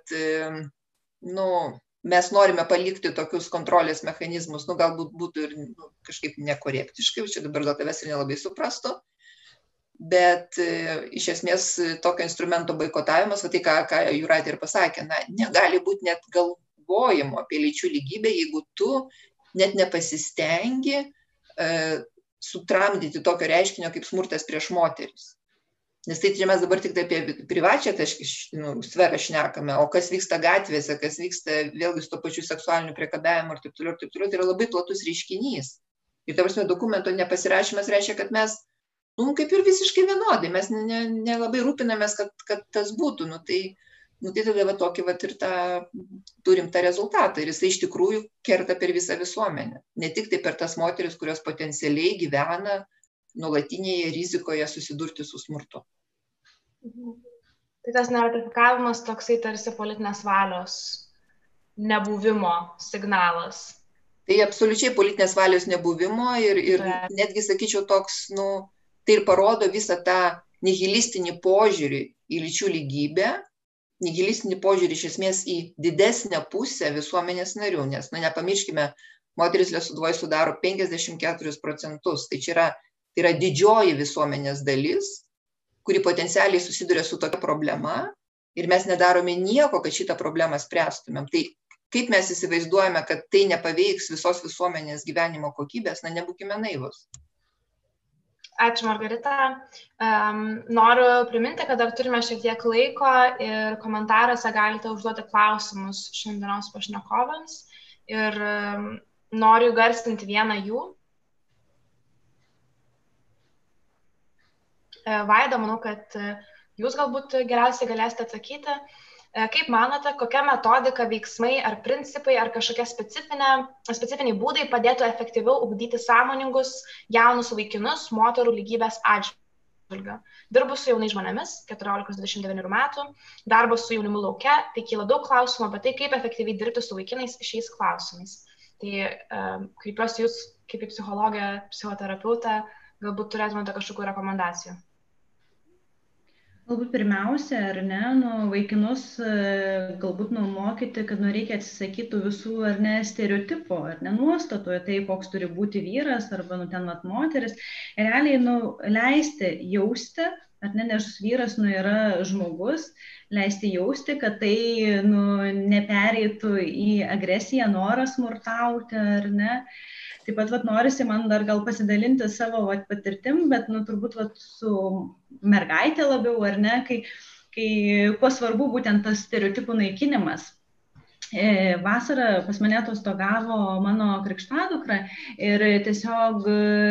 mes norime palikti tokius kontrolės mechanizmus, galbūt būtų ir kažkaip nekorektiškai, čia dabar gal tavęs ir nelabai suprastu, bet iš esmės tokio instrumento boikotavimas, tai ką Jūratė ir pasakė, negali būti net galvojimo apie lyčių lygybę, jeigu tu net nepasistengi sutramdyti tokio reiškinio kaip smurtas prieš moteris. Nes tai čia mes dabar tik apie privačią sferą šnekame, o kas vyksta gatvėse, kas vyksta vėlgi su to pačiu seksualiniu priekabiavimu ir taip toliau, tai yra labai platus reiškinys. Ir ta prasme, dokumento nepasirašymas reiškia, kad mes, kaip ir visiškai vienodai, mes nelabai rūpinamės, kad tas būtų. Tai nu, tai tada tokį ir turim tą rezultatą. Ir jisai iš tikrųjų kerta per visą visuomenę. Ne tik tai per tas moteris, kurios potencialiai gyvena nuolatinėje rizikoje susidurti su smurtu. Tai tas neratifikavimas toksai tarsi politinės valios nebuvimo signalas. Tai absoliučiai politinės valios nebuvimo ir netgi, sakyčiau, toks, tai ir parodo visą tą nihilistinį požiūrį į lyčių lygybę, nihilistinį požiūrį iš esmės į didesnę pusę visuomenės narių, nes, nepamirškime, moteris Lietuvoje sudaro 54%, tai čia yra didžioji visuomenės dalis, kuri potencialiai susiduria su tokia problema ir mes nedarome nieko, kad šitą problemą spręstumėm. Tai kaip mes įsivaizduojame, kad tai nepaveiks visos visuomenės gyvenimo kokybės, nebūkime naivus. Ačiū, Margarita. Noriu priminti, kad dar turime šiek tiek laiko ir komentaruose galite užduoti klausimus šiandienos pašnekovams. Ir noriu garsinti vieną jų. Vaida, manau, kad jūs galbūt geriausiai galėsite atsakyti. Kaip manote, kokia metodika, veiksmai ar principai ar kažkokie specifiniai būdai padėtų efektyviau ugdyti sąmoningus jaunus vaikinus moterų lygybės atžvilgiu? Dirbu su jaunais žmonėmis, 14-29 metų, darbas su jaunimu lauke, tai kyla daug klausimų apie tai, kaip efektyviai dirbti su vaikinais šiais klausimais. Tai kreipiuosi jūs kaip į psichologę, psichoterapeutą, galbūt turėtumėte kažkokių rekomendacijų. Galbūt pirmiausia, ar ne, vaikinus galbūt mokyti, kad reikia atsisakyti visų, ar ne, stereotipų, ar ne, nuostatų, tai koks turi būti vyras, arba, moteris, ir realiai, leisti jausti, ar ne, nes vyras, yra žmogus, leisti jausti, kad tai, nepereitų į agresiją, norą smurtauti, ar ne. Taip pat norisi man dar gal pasidalinti savo patirtim, bet turbūt su mergaitė labiau, ar ne, kai kuo svarbu būtent tas stereotipų naikinimas. Vasarą pas mane atostogavo mano krikštadukra ir tiesiog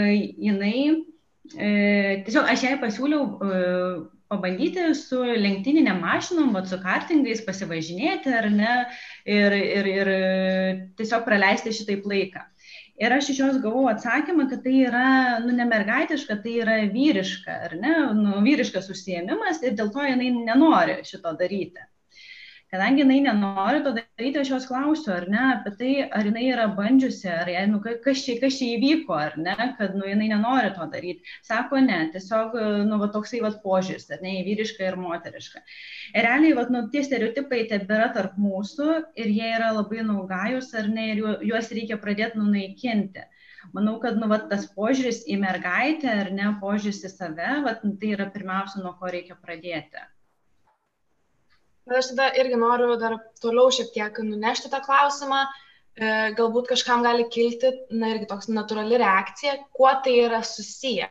aš jai pasiūliau pabandyti su lenktyninėm mašinom, su kartingais pasivažinėti, ar ne, ir tiesiog praleisti šitaip laiką. Ir aš iš jos gavau atsakymą, kad tai yra, ne mergaitiška, tai yra vyriška, ar ne, vyriškas užsiėmimas ir dėl to jinai nenori šito daryti. Kadangi jinai nenori to daryti, aš jos klausiu, ar ne, apie tai, ar jinai yra bandžiusi, ar kas čia įvyko, ar ne, kad jinai nenori to daryti. Sako, ne, tiesiog toksai požiūris, ar ne, į vyrišką ir moterišką. Ir realiai, tie stereotipai tebėra tarp mūsų ir jie yra labai gajūs, ar ne, ir juos reikia pradėti nunaikinti. Manau, kad tas požiūris į mergaitę, ar ne, požiūris į save, tai yra pirmiausia, nuo ko reikia pradėti. Bet aš tada irgi noriu dar toliau šiek tiek nunešti tą klausimą. Galbūt kažkam gali kilti, irgi toks natūrali reakcija, kuo tai yra susiję.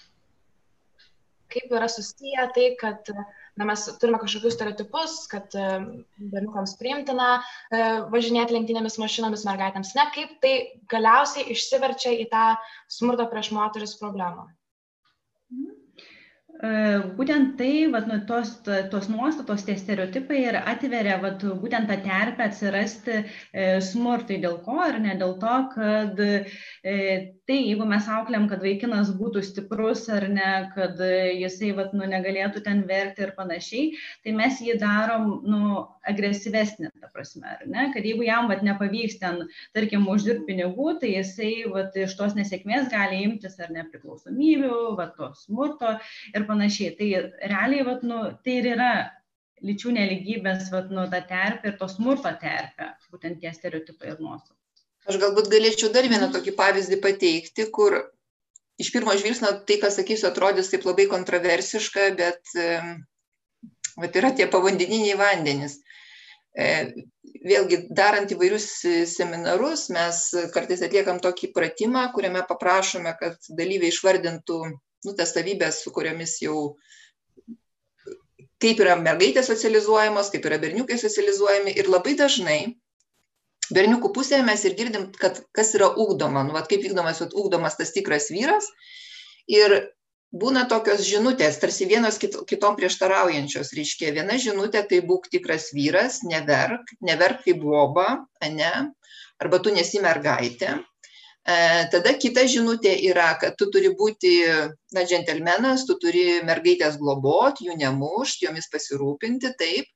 Kaip yra susiję tai, kad mes turime kažkokius stereotipus, kad berniukams priimtina važinėti lenktynėmis mašinomis, mergaitėms ne, kaip tai galiausiai išsiverčia į tą smurto prieš moteris problemą. Būtent tai, tos nuostatos, tie stereotipai ir atveria būtent tą terpę atsirasti smurtui. Dėl ko, ar ne? Dėl to, kad tai, jeigu mes auklėm, kad vaikinas būtų stiprus, ar ne, kad jisai negalėtų ten verkti ir panašiai, tai mes jį darom agresyvesnį, ta prasme, ar ne? Kad jeigu jam nepavyks ten, tarkim, uždirbti pinigų, tai jisai iš tos nesėkmės gali imtis ar nepriklausomybių, to smurto ir panašiai. Tai realiai, tai ir yra lyčių nelygybės, ta terpė ir to smurto terpė, būtent tie stereotipai ir nuostatos. Aš galbūt galėčiau dar vieną tokį pavyzdį pateikti, kur iš pirmo žvilgsnio tai, ką sakysiu, atrodys taip labai kontroversiška, bet yra tie povandeniniai vandenys. Vėlgi, darant įvairius seminarus, mes kartais atliekam tokį pratimą, kuriame paprašome, kad dalyviai išvardintų tas savybės, su kuriomis jau, kaip yra mergaitės socializuojamos, kaip yra berniukai socializuojami. Ir labai dažnai berniukų pusėje mes ir girdim, kad kas yra ugdoma, kaip vykdomas ugdomas tas tikras vyras. Ir būna tokios žinutės, tarsi vienos kitom prieštaraujančios. Reiškia, viena žinutė tai būk tikras vyras, neverk kaip boba, ne, arba tu nesi mergaitė. Tada kita žinutė yra, kad tu turi būti, na, džentelmenas, tu turi mergaitės globoti, jų nemušti, jomis pasirūpinti, taip.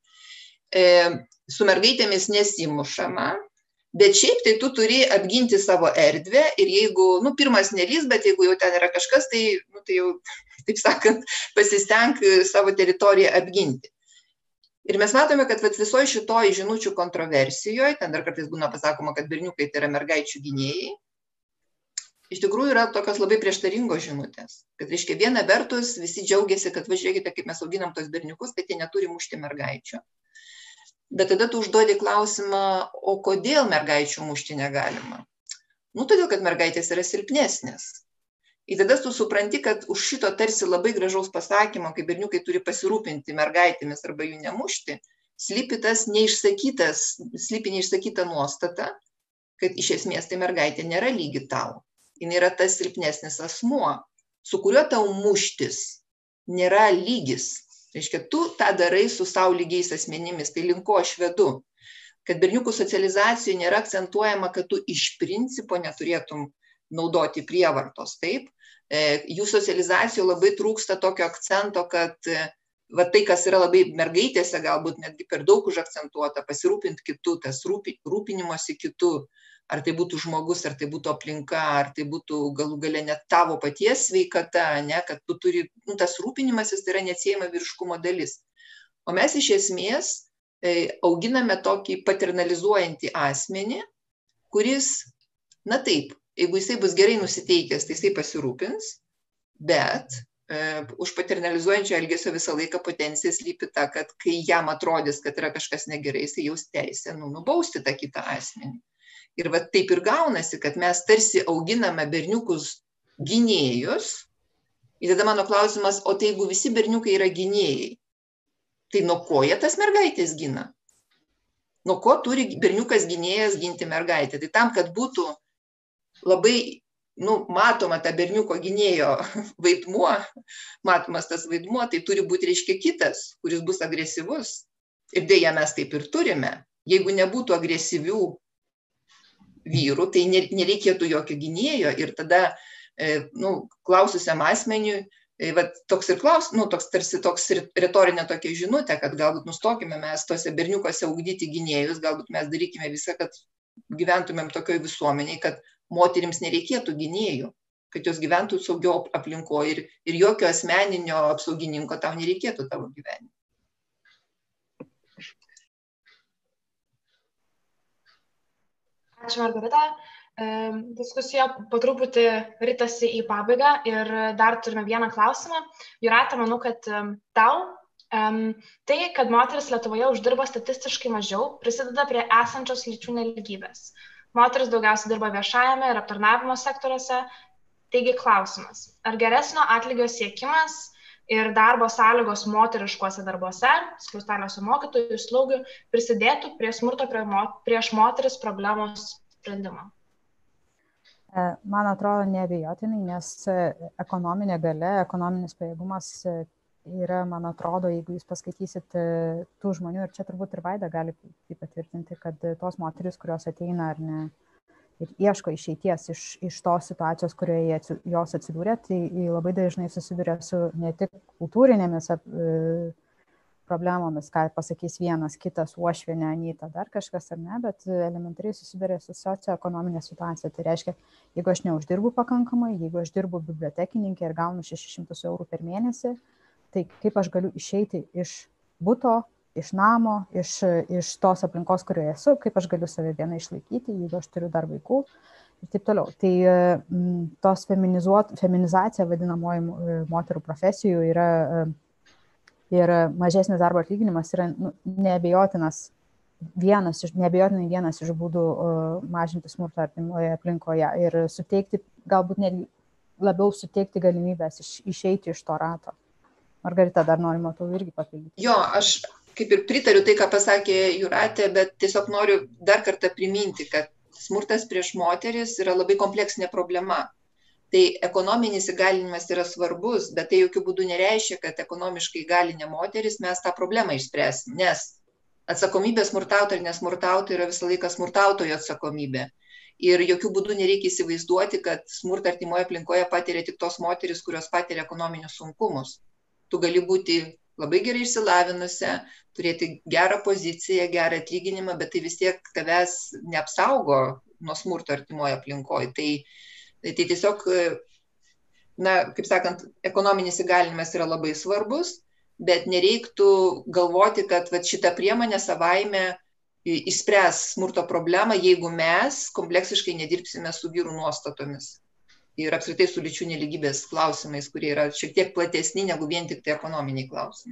Su mergaitėmis nesimušama, bet šiaip tai tu turi apginti savo erdvę ir jeigu, nu, pirmas nelys, bet jeigu jau ten yra kažkas, tai, nu, tai jau, taip sakant, pasistenk savo teritoriją apginti. Ir mes matome, kad visoje šitoj žinučių kontroversijoje, ten dar kartais būna pasakoma, kad berniukai tai yra mergaičių gynėjai, iš tikrųjų yra tokios labai prieštaringos žinutės. Kad, reiškia, viena vertus visi džiaugiasi, kad važiuokite, kaip mes auginam tos berniukus, kad jie neturi mušti mergaičių. Bet tada tu užduodi klausimą, o kodėl mergaičių mušti negalima? Nu, todėl, kad mergaitės yra silpnesnės. Ir tada tu supranti, kad už šito tarsi labai gražaus pasakymo, kai berniukai turi pasirūpinti mergaitėmis arba jų nemušti, slypi neišsakyta nuostata, kad iš esmės tai mergaitė nėra lygi tau. Jis yra tas silpnesnis asmuo, su kuriuo tau muštis nėra lygis. Reiškia, tu tą darai su savo lygiais asmenimis, tai link ko aš vedu. Kad berniukų socializacijoje nėra akcentuojama, kad tu iš principo neturėtum naudoti prievartos, taip. Jų socializacijoje labai trūksta tokio akcento, kad va, tai, kas yra labai mergaitėse, galbūt netgi per daug užakcentuota, pasirūpinti kitų, tas rūpinimosi kitų, ar tai būtų žmogus, ar tai būtų aplinka, ar tai būtų galų gale net tavo paties sveikata, ne, kad tu turi, nu, tas rūpinimasis tai yra neatsiejama vyriškumo dalis. O mes iš esmės auginame tokį paternalizuojantį asmenį, kuris, na taip, jeigu jisai bus gerai nusiteikęs, tai jisai pasirūpins, bet už paternalizuojančio elgesio visą laiką potencija slypi ta, kad kai jam atrodys, kad yra kažkas negerai, jisai jaus teisę nubausti tą kitą asmenį. Ir va taip ir gaunasi, kad mes tarsi auginame berniukus gynėjus. Ir tada mano klausimas, o tai jeigu visi berniukai yra gynėjai, tai nuo ko jie tas mergaitės gina? Nuo ko turi berniukas gynėjas ginti mergaitę? Tai tam, kad būtų labai, nu, matoma ta berniuko gynėjo vaidmuo, matomas tas vaidmuo, tai turi būti, reiškia, kitas, kuris bus agresyvus. Ir dėja mes taip ir turime. Jeigu nebūtų agresyvių vyrų, tai nereikėtų jokio gynėjo ir tada, nu, klaususiam asmeniui, toks ir toks retorinė tokia žinutė, kad galbūt nustokime mes tose berniukose ugdyti gynėjus, galbūt mes darykime visą, kad gyventumėm tokioj visuomeniai, kad moterims nereikėtų gynėjų, kad jos gyventų saugio aplinkoje ir jokio asmeninio apsaugininko tau nereikėtų tavo gyvenime. Ačiū, Margarita. Diskusija po truputį ritasi į pabaigą ir dar turime vieną klausimą. Jūrate, manau, kad tau tai, kad moteris Lietuvoje uždirba statistiškai mažiau, prisideda prie esančios lyčių nelygybės. Moteris daugiausiai dirba viešajame ir aptarnavimo sektoriuose. Taigi klausimas, ar geresnio atlygio siekimas ir darbo sąlygos moteriškuose darbuose, skliausteliuose mokytojų, slaugių, prisidėtų prie smurto prieš moteris problemos sprendimo? Man atrodo neabejotinai, nes ekonominė galia, ekonominis pajėgumas yra, man atrodo, jeigu jūs paskaitysit tų žmonių, ir čia turbūt ir Vaida gali patvirtinti, kad tos moteris, kurios ateina ar ne, ir ieško išeities iš tos situacijos, kurioje jos atsidūrė, tai labai dažnai susiduria su ne tik kultūrinėmis problemomis, ką pasakys vienas, kitas, uošvienė, anyta, dar kažkas ar ne, bet elementariai susiduria su socioekonominė situacija. Tai reiškia, jeigu aš neuždirbu pakankamai, jeigu aš dirbu bibliotekininkė ir gaunu 600 eurų per mėnesį, tai kaip aš galiu išeiti iš buto, iš namo, iš tos aplinkos, kurioje esu, kaip aš galiu save vieną išlaikyti, jeigu aš turiu dar vaikų ir taip toliau. Tai tos feminizacija vadinamoji moterų profesijų yra ir mažesnis darbo atlyginimas yra neabejotinai vienas iš būdų mažinti smurtą artimoje aplinkoje ir suteikti, galbūt netgi labiau suteikti galimybės išeiti iš to rato. Margarita, dar noriu matau irgi papildyti. Jo, aš kaip ir pritariu tai, ką pasakė Jūratė, bet tiesiog noriu dar kartą priminti, kad smurtas prieš moteris yra labai kompleksinė problema. Tai ekonominis įgalinimas yra svarbus, bet tai jokių būdų nereiškia, kad ekonomiškai įgalinę moteris mes tą problemą išspręsim, nes atsakomybė smurtauti ar nesmurtauti yra visą laiką smurtautojo atsakomybė. Ir jokių būdų nereikia įsivaizduoti, kad smurtą artimoje aplinkoje patiria tik tos moteris, kurios patiria ekonominius sunkumus. Tu gali būti labai gerai išsilavinusi, turėti gerą poziciją, gerą atlyginimą, bet tai vis tiek tavęs neapsaugo nuo smurto artimoje aplinkoje. Tai tiesiog, kaip sakant, ekonominis įgalinimas yra labai svarbus, bet nereiktų galvoti, kad šita priemonė savaime išspręs smurto problemą, jeigu mes kompleksiškai nedirbsime su vyrų nuostatomis ir apskritai su lyčių nelygybės klausimais, kurie yra šiek tiek platesni negu vien tik tai ekonominiai klausimai.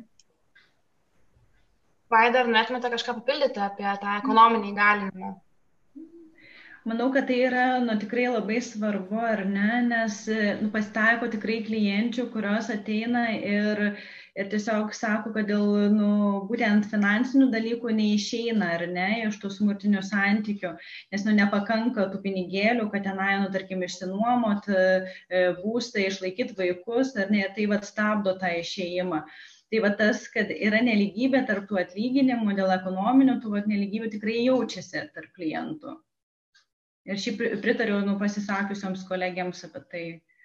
Vaida, ar norėtumėte kažką papildyti apie tą ekonominį įgalinimą? Manau, kad tai yra tikrai labai svarbu, ar ne, nes pasitaiko tikrai klienčių, kurios ateina ir tiesiog sako, kad dėl būtent finansinių dalykų neišeina, ar ne, iš tų smurtinių santykių, nes nepakanka tų pinigėlių, kad tenai, tarkim, išsinuomot būstą, išlaikyti vaikus, ar ne, tai stabdo tą išėjimą. Tai tas, kad yra nelygybė tarp tų atlyginimų, dėl ekonominių tų nelygybių tikrai jaučiasi tarp klientų. Ir šiaip pritariu pasisakiusioms kolegiams apie tai,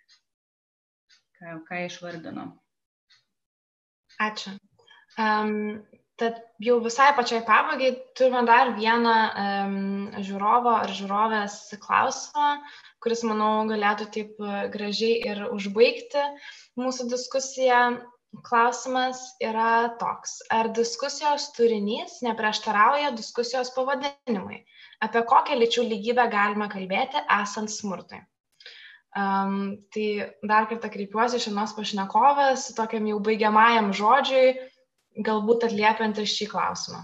ką išvardino. Ačiū. Tad jau visai pačiai pabaigai turime dar vieną žiūrovo ar žiūrovės klausimą, kuris, manau, galėtų taip gražiai ir užbaigti mūsų diskusiją. Klausimas yra toks: ar diskusijos turinys neprieštarauja diskusijos pavadinimui? Apie kokią lyčių lygybę galime kalbėti esant smurtui? Tai dar kartą kreipiuosi šiandienos pašnekovės, tokiam jau baigiamajam žodžiui, galbūt atliepiant šį klausimą.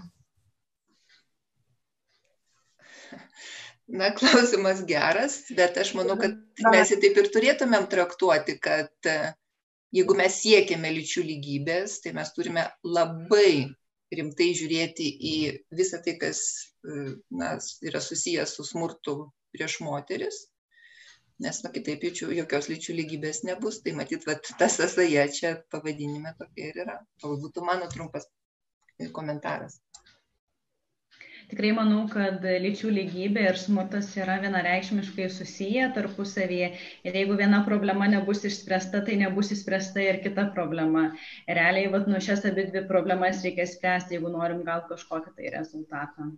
Klausimas geras, bet aš manau, kad mes jį taip ir turėtumėm traktuoti, kad jeigu mes siekiame lyčių lygybės, tai mes turime labai rimtai žiūrėti į visą tai, kas yra susijęs su smurtu prieš moteris, nes kitaip jokios lyčių lygybės nebus. Tai matyt, ta sąsaja čia pavadinime tokia ir yra. Toks būtų mano trumpas komentaras. Tikrai manau, kad lyčių lygybė ir smurtas yra vienareikšmiškai susiję tarpusavyje ir jeigu viena problema nebus išspręsta, tai nebus išspręsta ir kita problema. Ir realiai šias abi dvi problemas reikia spręsti, jeigu norim gauti kažkokį tai rezultatą.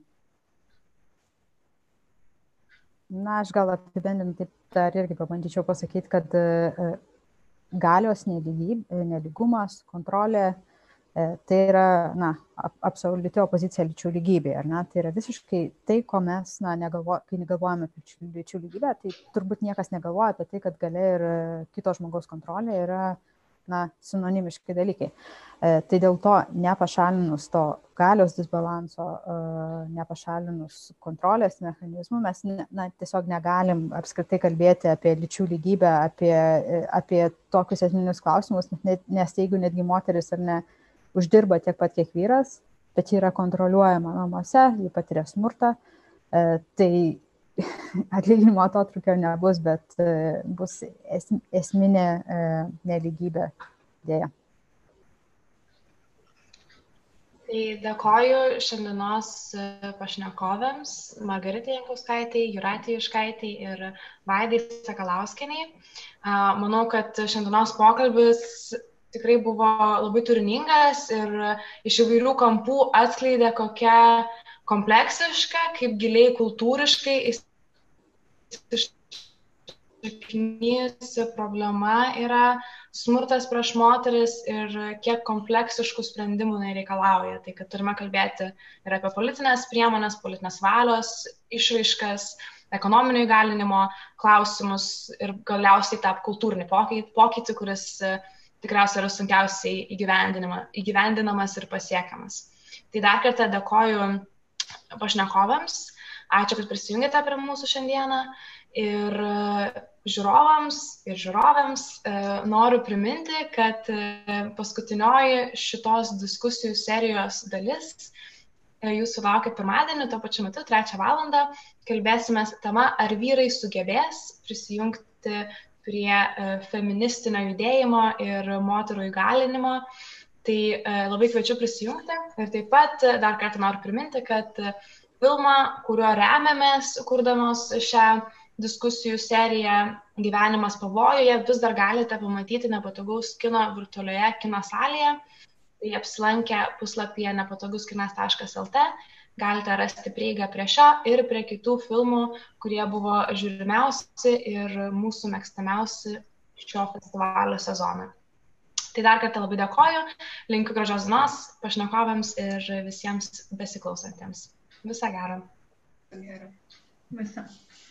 Aš gal apibendrinti dar irgi pabandyčiau pasakyti, kad galios nelygumas, kontrolė, tai yra absoliuti opozicija lyčių lygybė. Tai yra visiškai tai, ko mes, kai negalvojame apie lyčių lygybę, tai turbūt niekas negalvoja apie tai, kad galia ir kito žmogaus kontrolė yra sinonimiški dalykai. Tai dėl to nepašalinus to galios disbalanso, nepašalinus kontrolės mechanizmų, mes tiesiog negalim apskritai kalbėti apie lyčių lygybę, apie tokius esminius klausimus, nes jeigu netgi moteris ar ne uždirba tiek pat kiek vyras, bet ji yra kontroliuojama namuose, ji patiria smurtą, tai atlyginimo atotrūkio nebus, bet bus esminė nelygybė dėja. Tai dėkoju šiandienos pašnekovėms Margaritai Jankauskaitei, Jūratei Juškaitei ir Vaidai Sakalauskienei. Manau, kad šiandienos pokalbis tikrai buvo labai turiningas ir iš įvairių kampų atskleidė, kokia kompleksiška, kaip giliai kultūriškai įsišaknijusi problema yra smurtas prieš moteris ir kiek kompleksiškų sprendimų nereikalauja. Tai kad turime kalbėti ir apie politinės priemonės, politinės valios išraiškas, ekonominio įgalinimo klausimus ir galiausiai tą kultūrinį pokytį, kuris tikriausiai yra sunkiausiai įgyvendinamas ir pasiekiamas. Tai dar kartą dėkoju pašnekovams, ačiū, kad prisijungėte prie mūsų šiandieną ir žiūrovams ir žiūrovėms noriu priminti, kad paskutinioji šitos diskusijų serijos dalis jūsų laukia pirmadienį, tuo pačiu metu, 3 valandą, kalbėsime tema, ar vyrai sugebės prisijungti prie feministinio judėjimo ir moterų įgalinimo. Tai labai kviečiu prisijungti ir taip pat dar kartą noriu priminti, kad filmą, kuriuo remiamės, kurdamos šią diskusijų seriją Gyvenimas pavojuje, vis dar galite pamatyti Nepatogaus kino virtualioje kino salėje. Tai apsilankę puslapyje nepatoguskinas.lt galite rasti prieigą prie šio ir prie kitų filmų, kurie buvo žiūrimiausi ir mūsų mėgstamiausi šio festivalio sezoną. Tai dar kartą labai dėkoju, linkiu gražios dienos pašnekovams ir visiems besiklausantiems. Visą gerą. Visą.